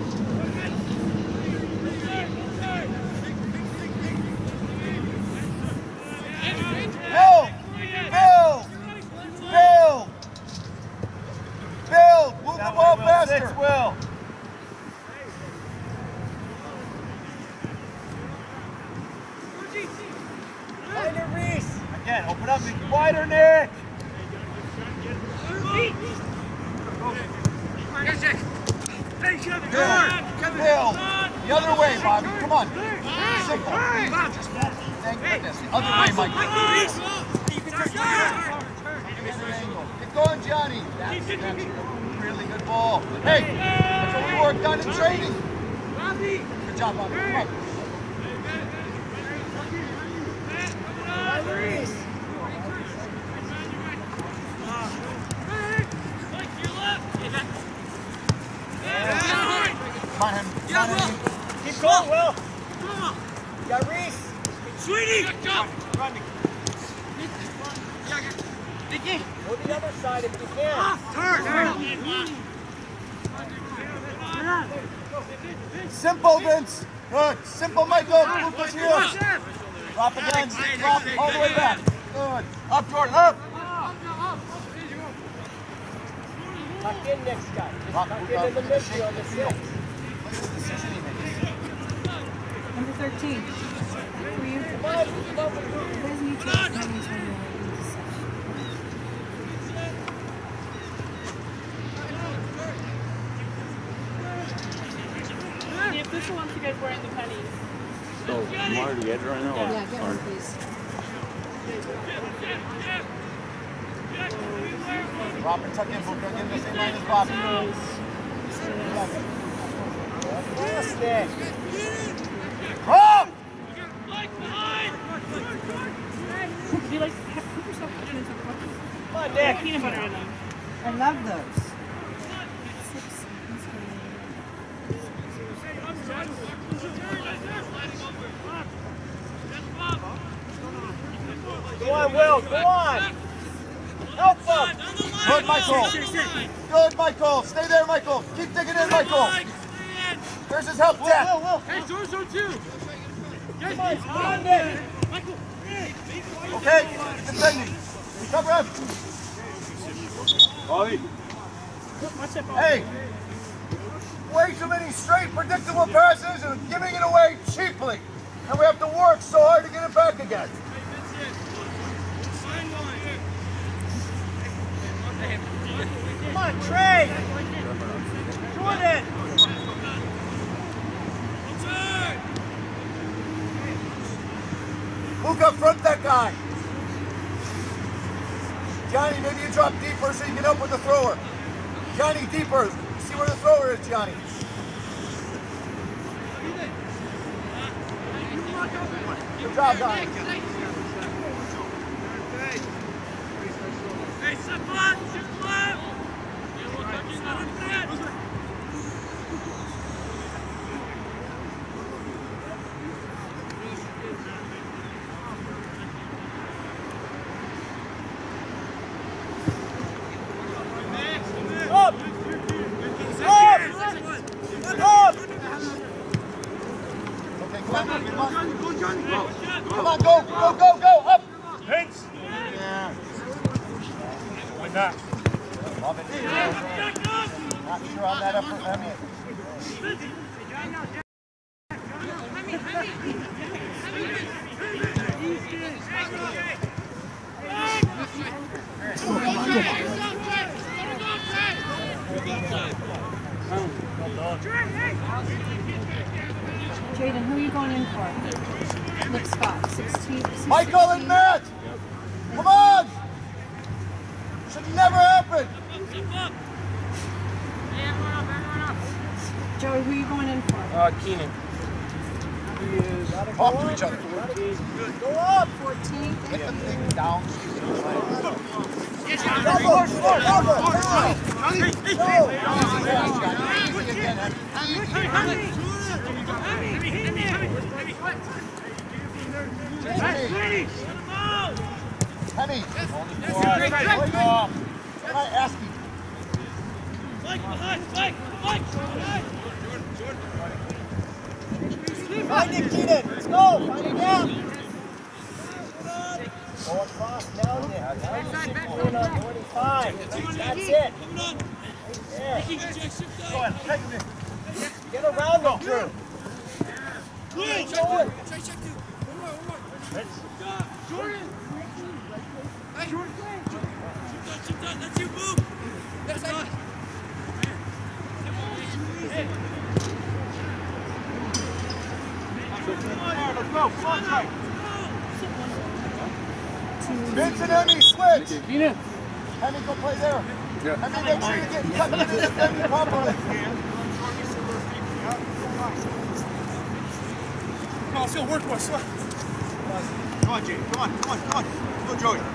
Speaker 1: Bill! Bill! Bill! Bill! Move the ball faster. Six, Will.
Speaker 2: Wider, Reese.
Speaker 1: Again, open up and wider, Nick. Bill, Bill. The other way, Bobby. Come on. Simple. Just thank goodness. The other way, Mike. Keep going, Johnny. That's, that's a really good ball. Hey, that's what we worked on in training. Good job, Bobby. Come on. Come on, him. Come on, him.
Speaker 2: Keep going, Will. You got Reese.
Speaker 4: Sweetie! Jump! Nicky!
Speaker 2: Go the other side if you can.
Speaker 4: Turn!
Speaker 1: Simple, Vince. Good. Simple, Michael. Lucas here. Drop again. Drop all the way back. Good. Up, Jordan. Up.
Speaker 2: Tuck in next guy. Just
Speaker 1: Rock,
Speaker 2: tuck
Speaker 1: move
Speaker 2: in
Speaker 1: up.
Speaker 2: in the midfield. The six.
Speaker 1: Look at the decision he makes.
Speaker 5: Number thirteen. For you.
Speaker 2: Come on, come on.
Speaker 5: Who doesn't need to have any time
Speaker 8: The official wants you guys wearing the pennies.
Speaker 6: So, you want her to get it right now? Or,
Speaker 5: Yeah, get
Speaker 6: or,
Speaker 5: one, please.
Speaker 1: Drop and tuck in. We'll give him the same line as Bobby.
Speaker 2: Fantastic.
Speaker 1: Drop!
Speaker 8: Do you like put yourself in some cookies?
Speaker 2: Come on, Nick.
Speaker 8: Peanut butter in them.
Speaker 5: I love those.
Speaker 2: Go on, Will. Go on. Help him.
Speaker 1: Good, Michael. Good, Michael. Stay there, Michael. Keep digging in, Michael. There's his help, Jack.
Speaker 4: Hey, so-so too!
Speaker 2: Come on, come on, Nick.
Speaker 1: Okay, defending. Cover him.
Speaker 6: Bobby.
Speaker 1: Hey, way too many straight, predictable passes and giving it away cheaply. And we have to work so hard to get it back again.
Speaker 2: Come on, Trey. Jordan.
Speaker 1: Luke up front that guy. Johnny, maybe you drop deeper so you can open the thrower. Johnny, deeper. See where the thrower is, Johnny. Good job, Johnny.
Speaker 4: Hey, step on, shoot left.
Speaker 1: Up! Up! Up! Okay, come on, come on. Come on, go, go, go, go, up!
Speaker 11: Vince!
Speaker 1: Yeah.
Speaker 11: Win that.
Speaker 1: Love it. Not sure on that upper, I mean.
Speaker 5: Jaden, who are you going in for? Next spot, sixteen.
Speaker 1: Michael and Matt! Come on! Should never happen!
Speaker 5: Joey, who are you going in for?
Speaker 11: Uh, Keenan.
Speaker 3: He is out of
Speaker 1: Talk to each other.
Speaker 3: Go up!
Speaker 5: fourteen.
Speaker 1: Get the thing down.
Speaker 3: Double, double,
Speaker 1: Penny, only four. What am I asking?
Speaker 2: Find it, Keenan. Let's go. Find it down. Go across down there. Going on twenty-five. That's it. Right there. Get around them, Drew. Keep going.
Speaker 4: Jordan! Hey, Jordan! Chip down, that's you, move! That's it!
Speaker 1: Let's go, come on, Mike. Vince and Emmy, switch.
Speaker 11: Keenan.
Speaker 1: Emmy, go play there.
Speaker 6: Yeah.
Speaker 1: Emmy, make sure you get cut into the Emmy properly.
Speaker 11: Come on, let's go work, boys.
Speaker 1: Come on, Jay. Come on, come on, come on. Let's go, Joey.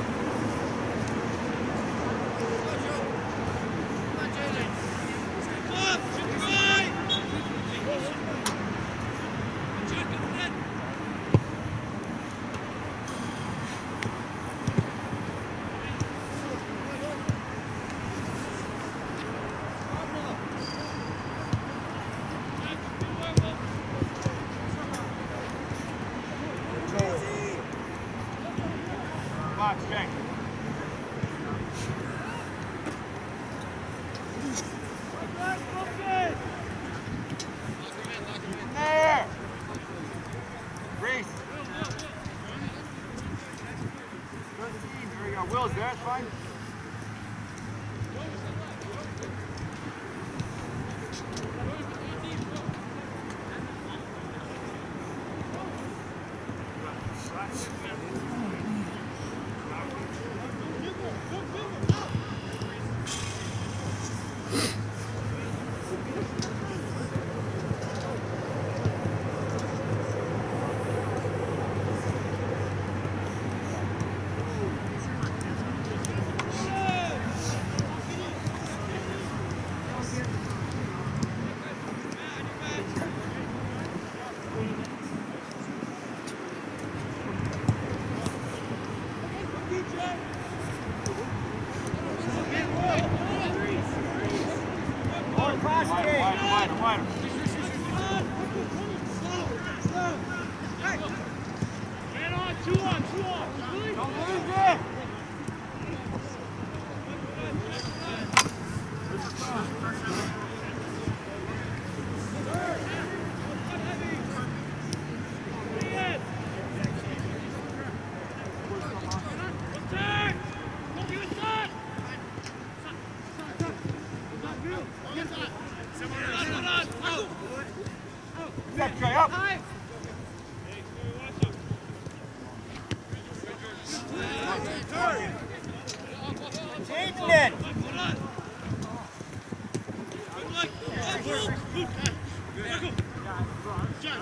Speaker 1: There! Reese! Good team. There we go. Will's there. That's fine.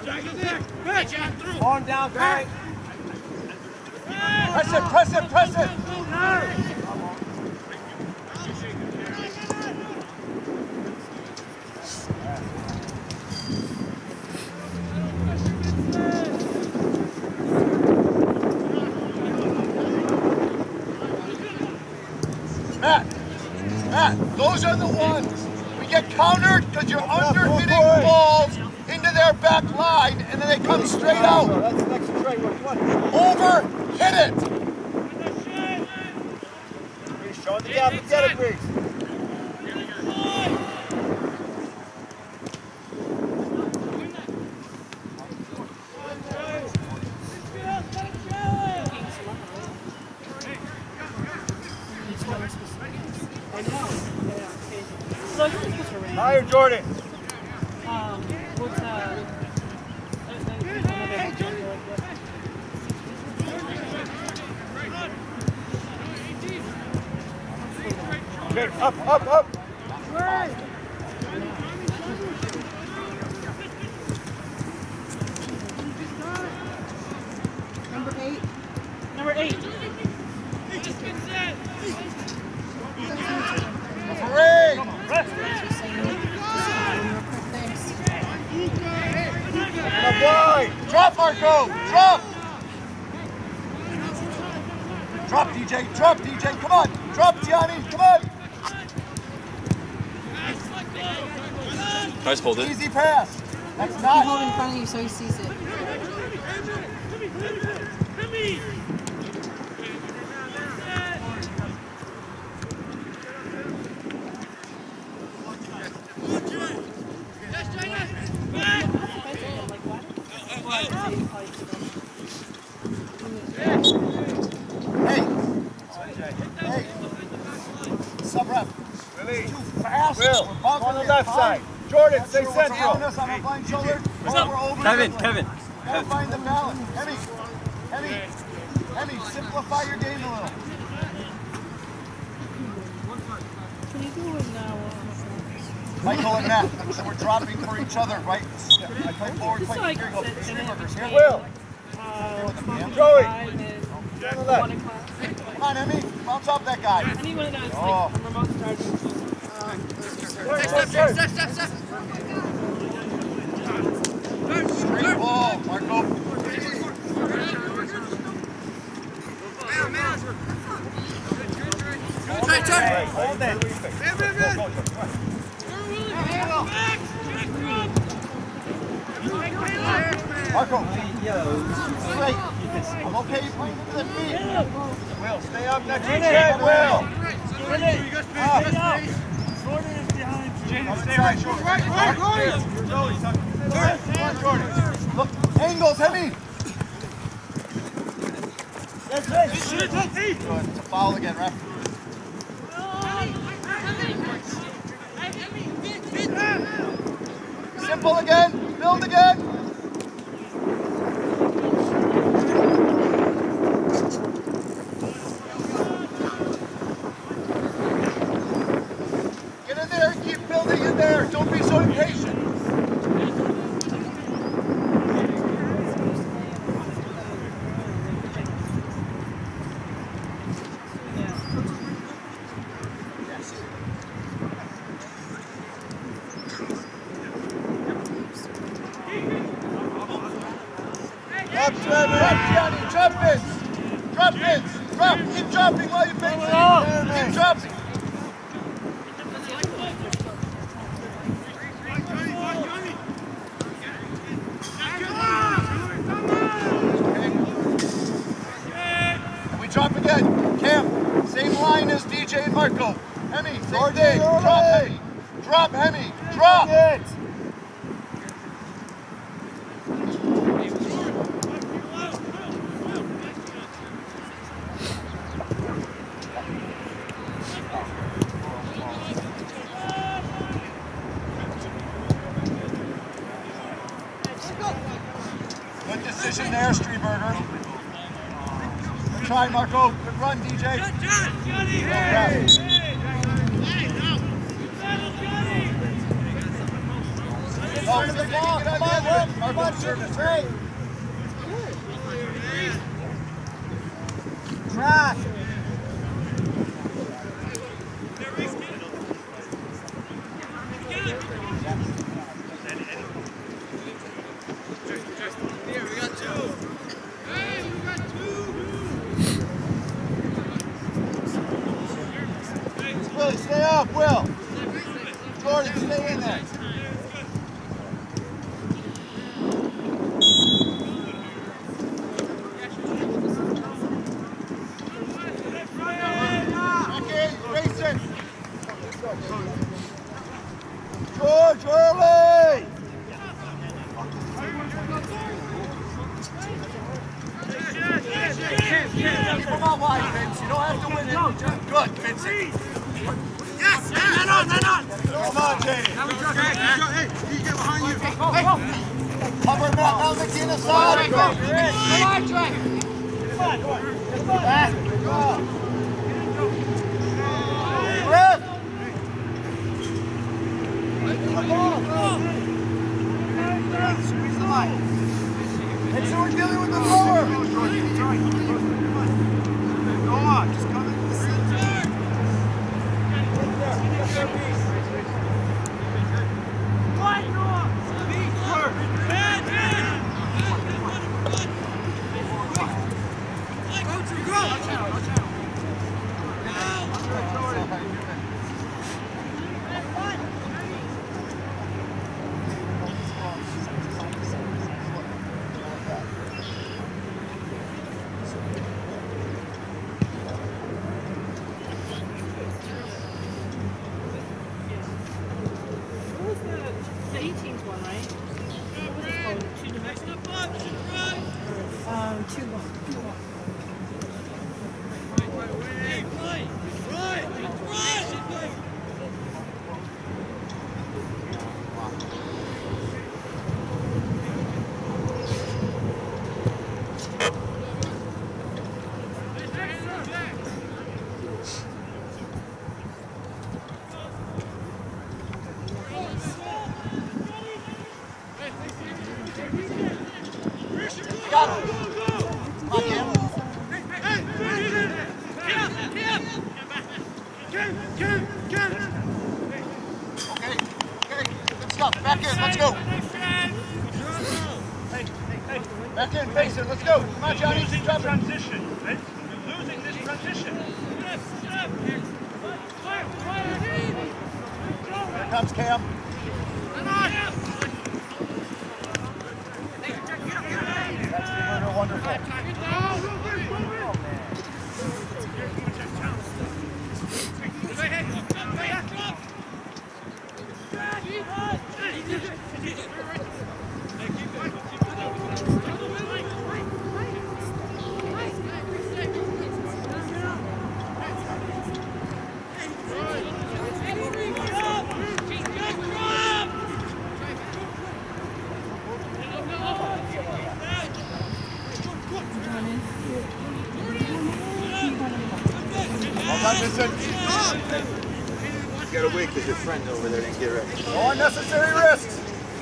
Speaker 2: Arm down, Frank.
Speaker 1: Press it, press it, press it. Matt, Matt, those are the ones. We get countered because you're under hitting balls into their back line and then they come straight out.
Speaker 2: That's an extra tray.
Speaker 1: Over, hit it.
Speaker 2: Grease, show the gap and get it, Grease. Higher, Jordan.
Speaker 8: Um, what's uh?
Speaker 2: Okay, up, up, up.
Speaker 8: Number eight. Number eight.
Speaker 1: Hooray!
Speaker 2: Up wide.
Speaker 1: Drop, Marco! Drop! Drop, D J! Drop, D J! Come on! Drop, Gianni! Come on!
Speaker 6: Nice hold it.
Speaker 1: Easy pass. That's
Speaker 5: You
Speaker 1: not.
Speaker 5: hold in front of you so he sees it.
Speaker 1: Hey! Hey! Sub-rep.
Speaker 2: Willie.
Speaker 1: Too fast.
Speaker 2: Will,
Speaker 1: We're
Speaker 2: on
Speaker 1: bumping
Speaker 2: the
Speaker 1: it
Speaker 2: left
Speaker 1: high.
Speaker 2: side. Jordan,
Speaker 1: Not
Speaker 2: stay
Speaker 1: sure what's
Speaker 2: central.
Speaker 1: around us on our blind shoulder.
Speaker 6: What's
Speaker 1: or
Speaker 6: up?
Speaker 1: we're over
Speaker 6: Kevin,
Speaker 1: dribbling.
Speaker 6: Kevin,
Speaker 1: Gotta
Speaker 6: Kevin.
Speaker 1: find the balance. Hemi, Hemi, Hemi, simplify your game a little.
Speaker 8: Can you do it now?
Speaker 1: Michael and Matt, so we're dropping for each other, right? I play forward, play
Speaker 8: like
Speaker 1: here you go.
Speaker 8: sit
Speaker 1: Three
Speaker 8: in
Speaker 1: burgers, here.
Speaker 2: Will.
Speaker 8: Uh,
Speaker 2: Joey.
Speaker 8: five and
Speaker 2: On the left.
Speaker 8: one o'clock.
Speaker 1: Come on, Hemi, bounce off that guy.
Speaker 8: Anyone that's
Speaker 1: Oh.
Speaker 8: like from remote starters.
Speaker 1: Straight ball, Marco.
Speaker 2: Hey, hold it.
Speaker 1: Marco, straight. I'm okay playing into the feet.
Speaker 2: Will, stay up next to Jay, Will. Stay right, Jordan. Right, right, right. Come on, Jordan.
Speaker 1: Look, angles, Hemi. Good, it's a foul again, ref. Simple again, build again. Get in there, keep building in there. Don't be so impatient. Drop, Gianni, drop it! Drop it! Drop! Keep dropping while you make it! Keep dropping! We drop again. Cam, same line as D J and Marco. Hemi, same thing. Drop Hemi. Drop Hemi. Drop!
Speaker 2: It.
Speaker 1: Good decision there, Streetberger. Good try, Marco. Good run, D J.
Speaker 2: front of the ball. Come on, Will. Come on, service. Right. Track.
Speaker 4: Here, we got two. Hey, we got two.
Speaker 1: Willie, stay up, Will. Jordan, stay in there. Okay, racing. George, early. Come on, wide, Vince. You don't have to win it. Good, Vincent. Yes, man on, man on. Come on, Jay. Now we drop it. Hey, he get behind you. Go, go. Cover him up. Now McKenna side. Go. Come on, Trey. Come on, come on. Back. Go. Rip. Squeeze the line. Make sure we're dealing with the floor. Go on. Just come into the center.
Speaker 8: The eighteens one, right? What was it called? Two Um, two one. Two one.
Speaker 1: Got him. Come on, Cam. Okay, okay. Good stuff. Back in. Let's go. Back in. Face it. Let's go. Come on, Johnny.
Speaker 11: Losing this transition. You're losing this transition.
Speaker 1: Here comes Cam. That's wonderful. Vincent.
Speaker 6: You gotta wait because your friend's over there didn't get ready.
Speaker 1: No unnecessary risks.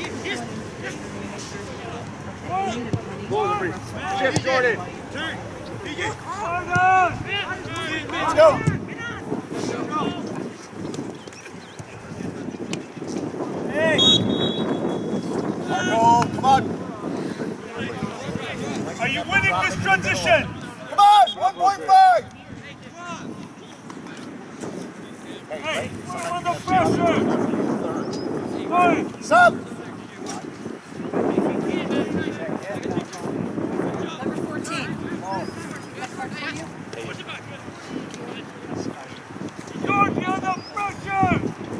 Speaker 6: Shift, Jordan.
Speaker 1: Let's go. Hey. Marco, come on.
Speaker 11: Are you winning this transition?
Speaker 1: Come on, one point five.
Speaker 11: Hey, under pressure! Hey!
Speaker 1: Sub!
Speaker 5: Number fourteen.
Speaker 11: Georgie under pressure!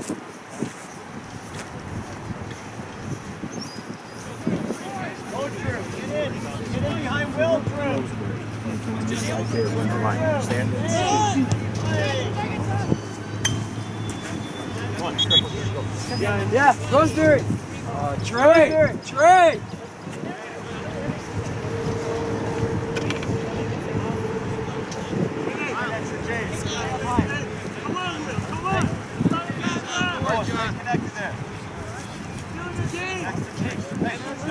Speaker 2: Go Drew, get in. Get in behind Will, Drew.
Speaker 6: Just right there when the line, understand?
Speaker 2: Yeah, yeah, goes Derek. Uh, Trey, Trey.
Speaker 1: Connected there.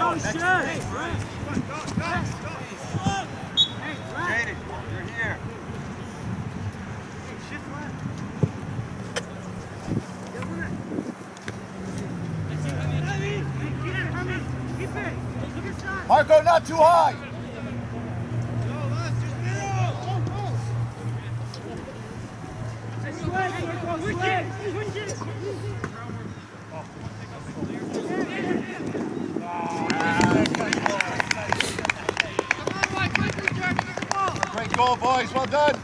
Speaker 1: Jaden, you're here. Marco, not too high. Great goal, boys. Well done.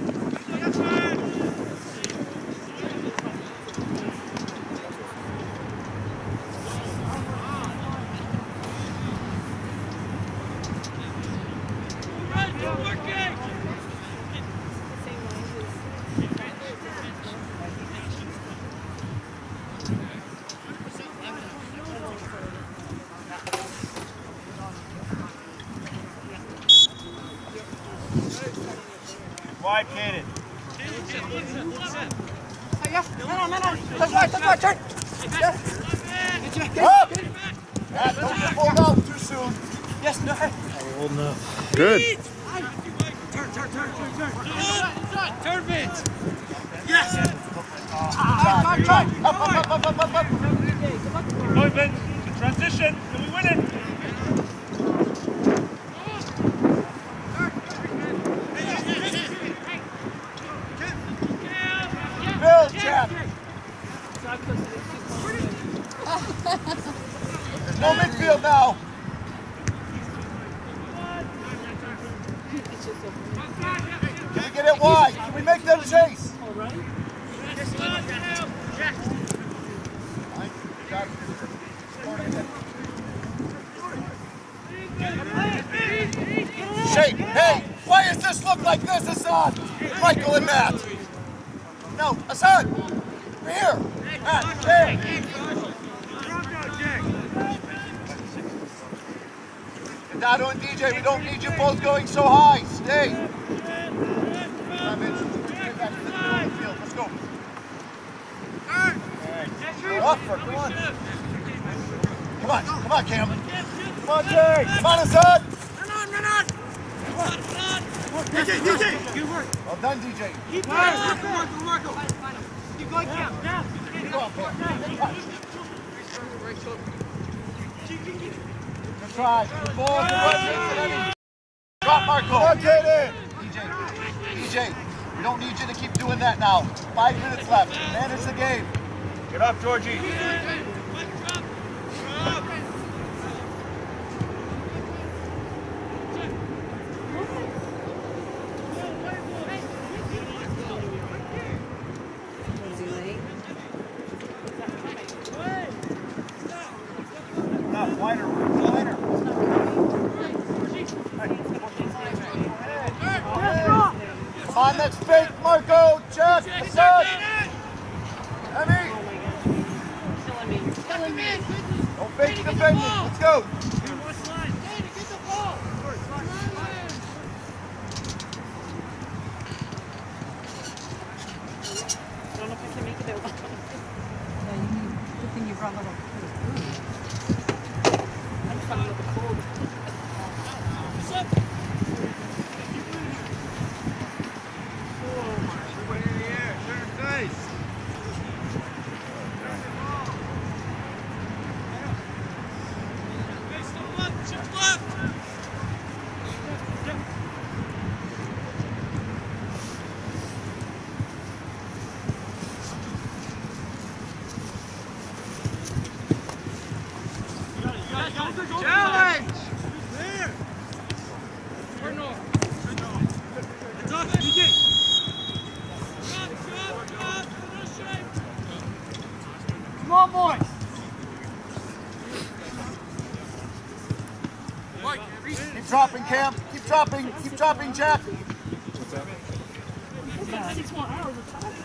Speaker 11: Wide Caden.
Speaker 2: That's right, that's right, turn.
Speaker 1: Up! Matt, don't get pulled out too soon.
Speaker 2: Yes, no.
Speaker 9: Old enough.
Speaker 6: Good.
Speaker 4: Turn, turn, turn, turn, turn. Turn, Vince.
Speaker 1: Yes! Try, try. Up, up, up, up, up, up, up.
Speaker 11: Go, Vince. The transition. Can we win it?
Speaker 1: Bill, Jeff. There's no midfield now. Can we get it wide? Can we make them chase? Shape, hey, why does this look like this, Hassan? Michael and Matt. No, Hassan, we're here. Matt, hey. And Dado and D J, we don't need you both going so high. Stay. Let's go. Up for, come on. Come on, come on, Cam. Come on, Jay. Come on, Hassan.
Speaker 4: Run on, run on. Run, run.
Speaker 11: D J, D J. Good work.
Speaker 1: Well done, D J.
Speaker 4: Keep going, Marco, Marco, Marco. Keep going, Cam. Down.
Speaker 1: Go up, Cam. Good try. Good ball. Good run. Drop, Marco. Come on, Jaden. D J. D J. We don't need you to keep doing that now. Five minutes left. Manage the game.
Speaker 11: Get up, Georgie. Wider, wider.
Speaker 1: Come on, that's fake, Marco. Check. Hassan. Emmy. Don't fake defending. Let's go.
Speaker 8: I don't know if I can make it out. Yeah, you need, good thing you brought little food. I'm coming with the cold.
Speaker 4: Challenge! Come on, boys!
Speaker 1: Keep dropping, Cam. Keep dropping. Keep dropping, Jack.
Speaker 8: Six more hours of time.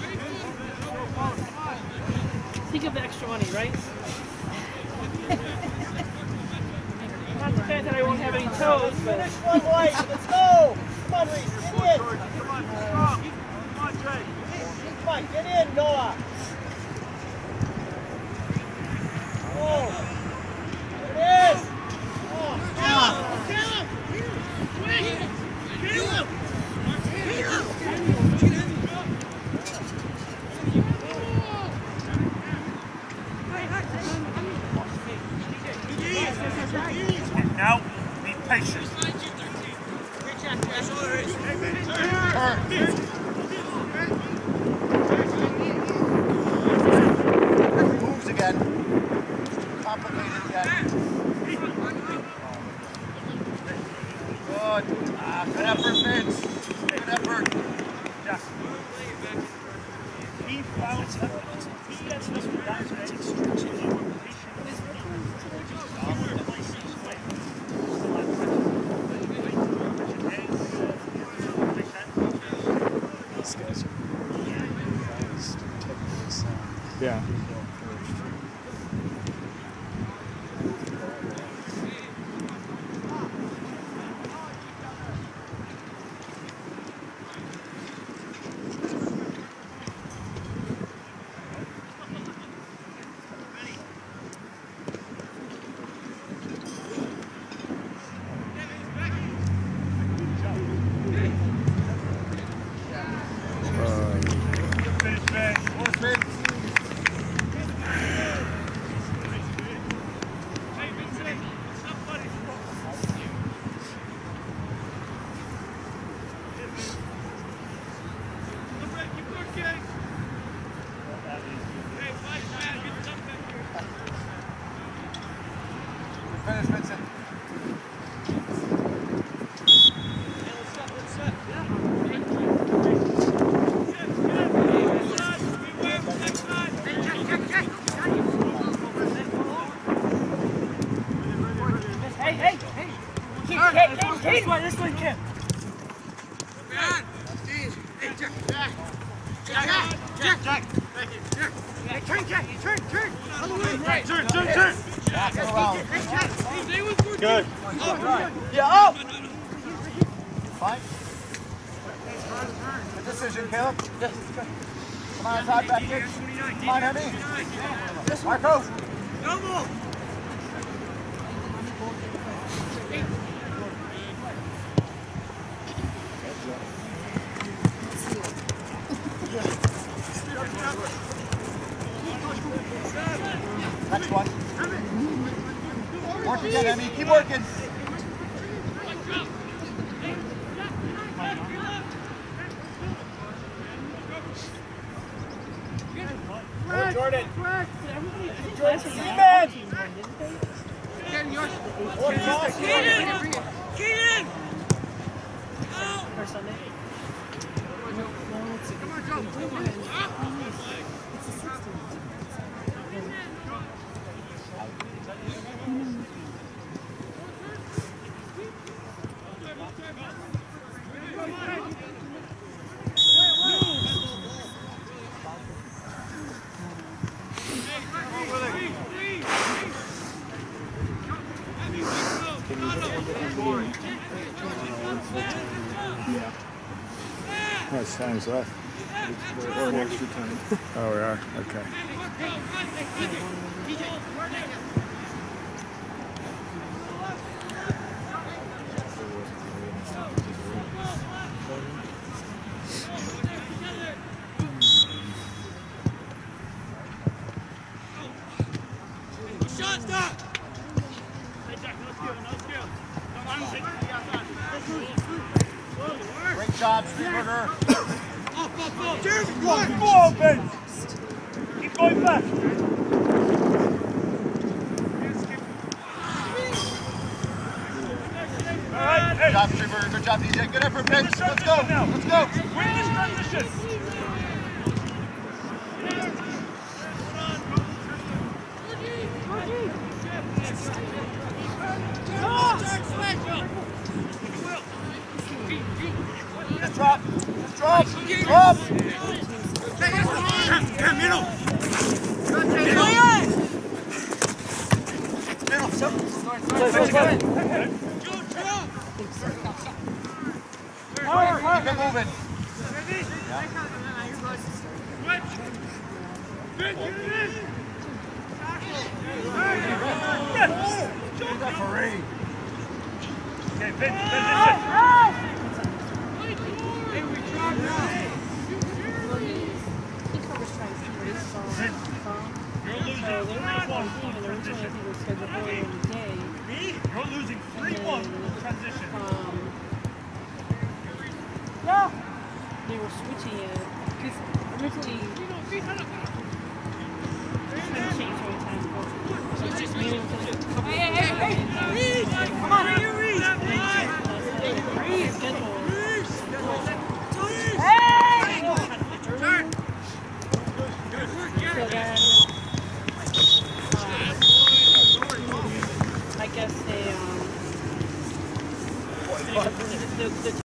Speaker 8: Think of the extra money, right?
Speaker 2: understand that I won't have any toes, but... Finish one way, let's go! Come on, Reese, get in!
Speaker 11: Come on, come on, Jay.
Speaker 2: Come on, get in, Noah! Oh! There it is! Oh, kill him! Kill him! Kill him! Kill him!
Speaker 11: Now, be patient.
Speaker 1: Moves again. Complicated again. Good. Ah, good effort, Vince. Good effort.
Speaker 11: Yes. He found he gets this without
Speaker 9: These guys are yeah.
Speaker 1: Finish, Vincent.
Speaker 2: Hey, hey, hey! Keep, keep, keep, this way, this way, Kim.
Speaker 4: Jack, Jack, Jack, Jack, Jack, Jack, turn, Jack, turn, turn, right, turn, turn, turn.
Speaker 11: Good.
Speaker 1: Yeah, up. Fine. Good decision, Caleb. Yes. Come on, Todd, back here. Come on, Emmy. Yes, Marco.
Speaker 4: No more.
Speaker 1: Next one. Work again, Emmy. Keep working.
Speaker 2: Go, Jordan.
Speaker 8: Jordan,
Speaker 2: Seaman.
Speaker 4: Keaton! Keaton!
Speaker 8: For Sunday?
Speaker 4: Come on, Joe. Come on.
Speaker 8: It's the sixteenth.
Speaker 9: Yeah. That's time's left. Or extra time. Oh, we are? Okay.
Speaker 4: Shot stop!
Speaker 1: Great job, Streetburger.
Speaker 4: Up, up, up! Jeremy,
Speaker 11: Go on, go on, Ben! Keep going back! Alright, hey!
Speaker 1: Good job, Streetburger. Good job, D J. Good effort, Vince. Let's go.
Speaker 11: Now.
Speaker 1: Let's go.
Speaker 11: Win this transition!
Speaker 1: Just drop. Just drop. Drop.
Speaker 4: Middle!
Speaker 1: Middle. Keep it moving.
Speaker 11: Referee. Okay, Vin, transition. You're losing three one on transition. Me? You're losing three one on transition.
Speaker 8: They were switching it because originally they had to change every time. So it's just maybe because it's a couple hey, hey, hey, hey, come on, read, read, read, schedule. Hey! Turn. So then, um, I guess they um, the, the, the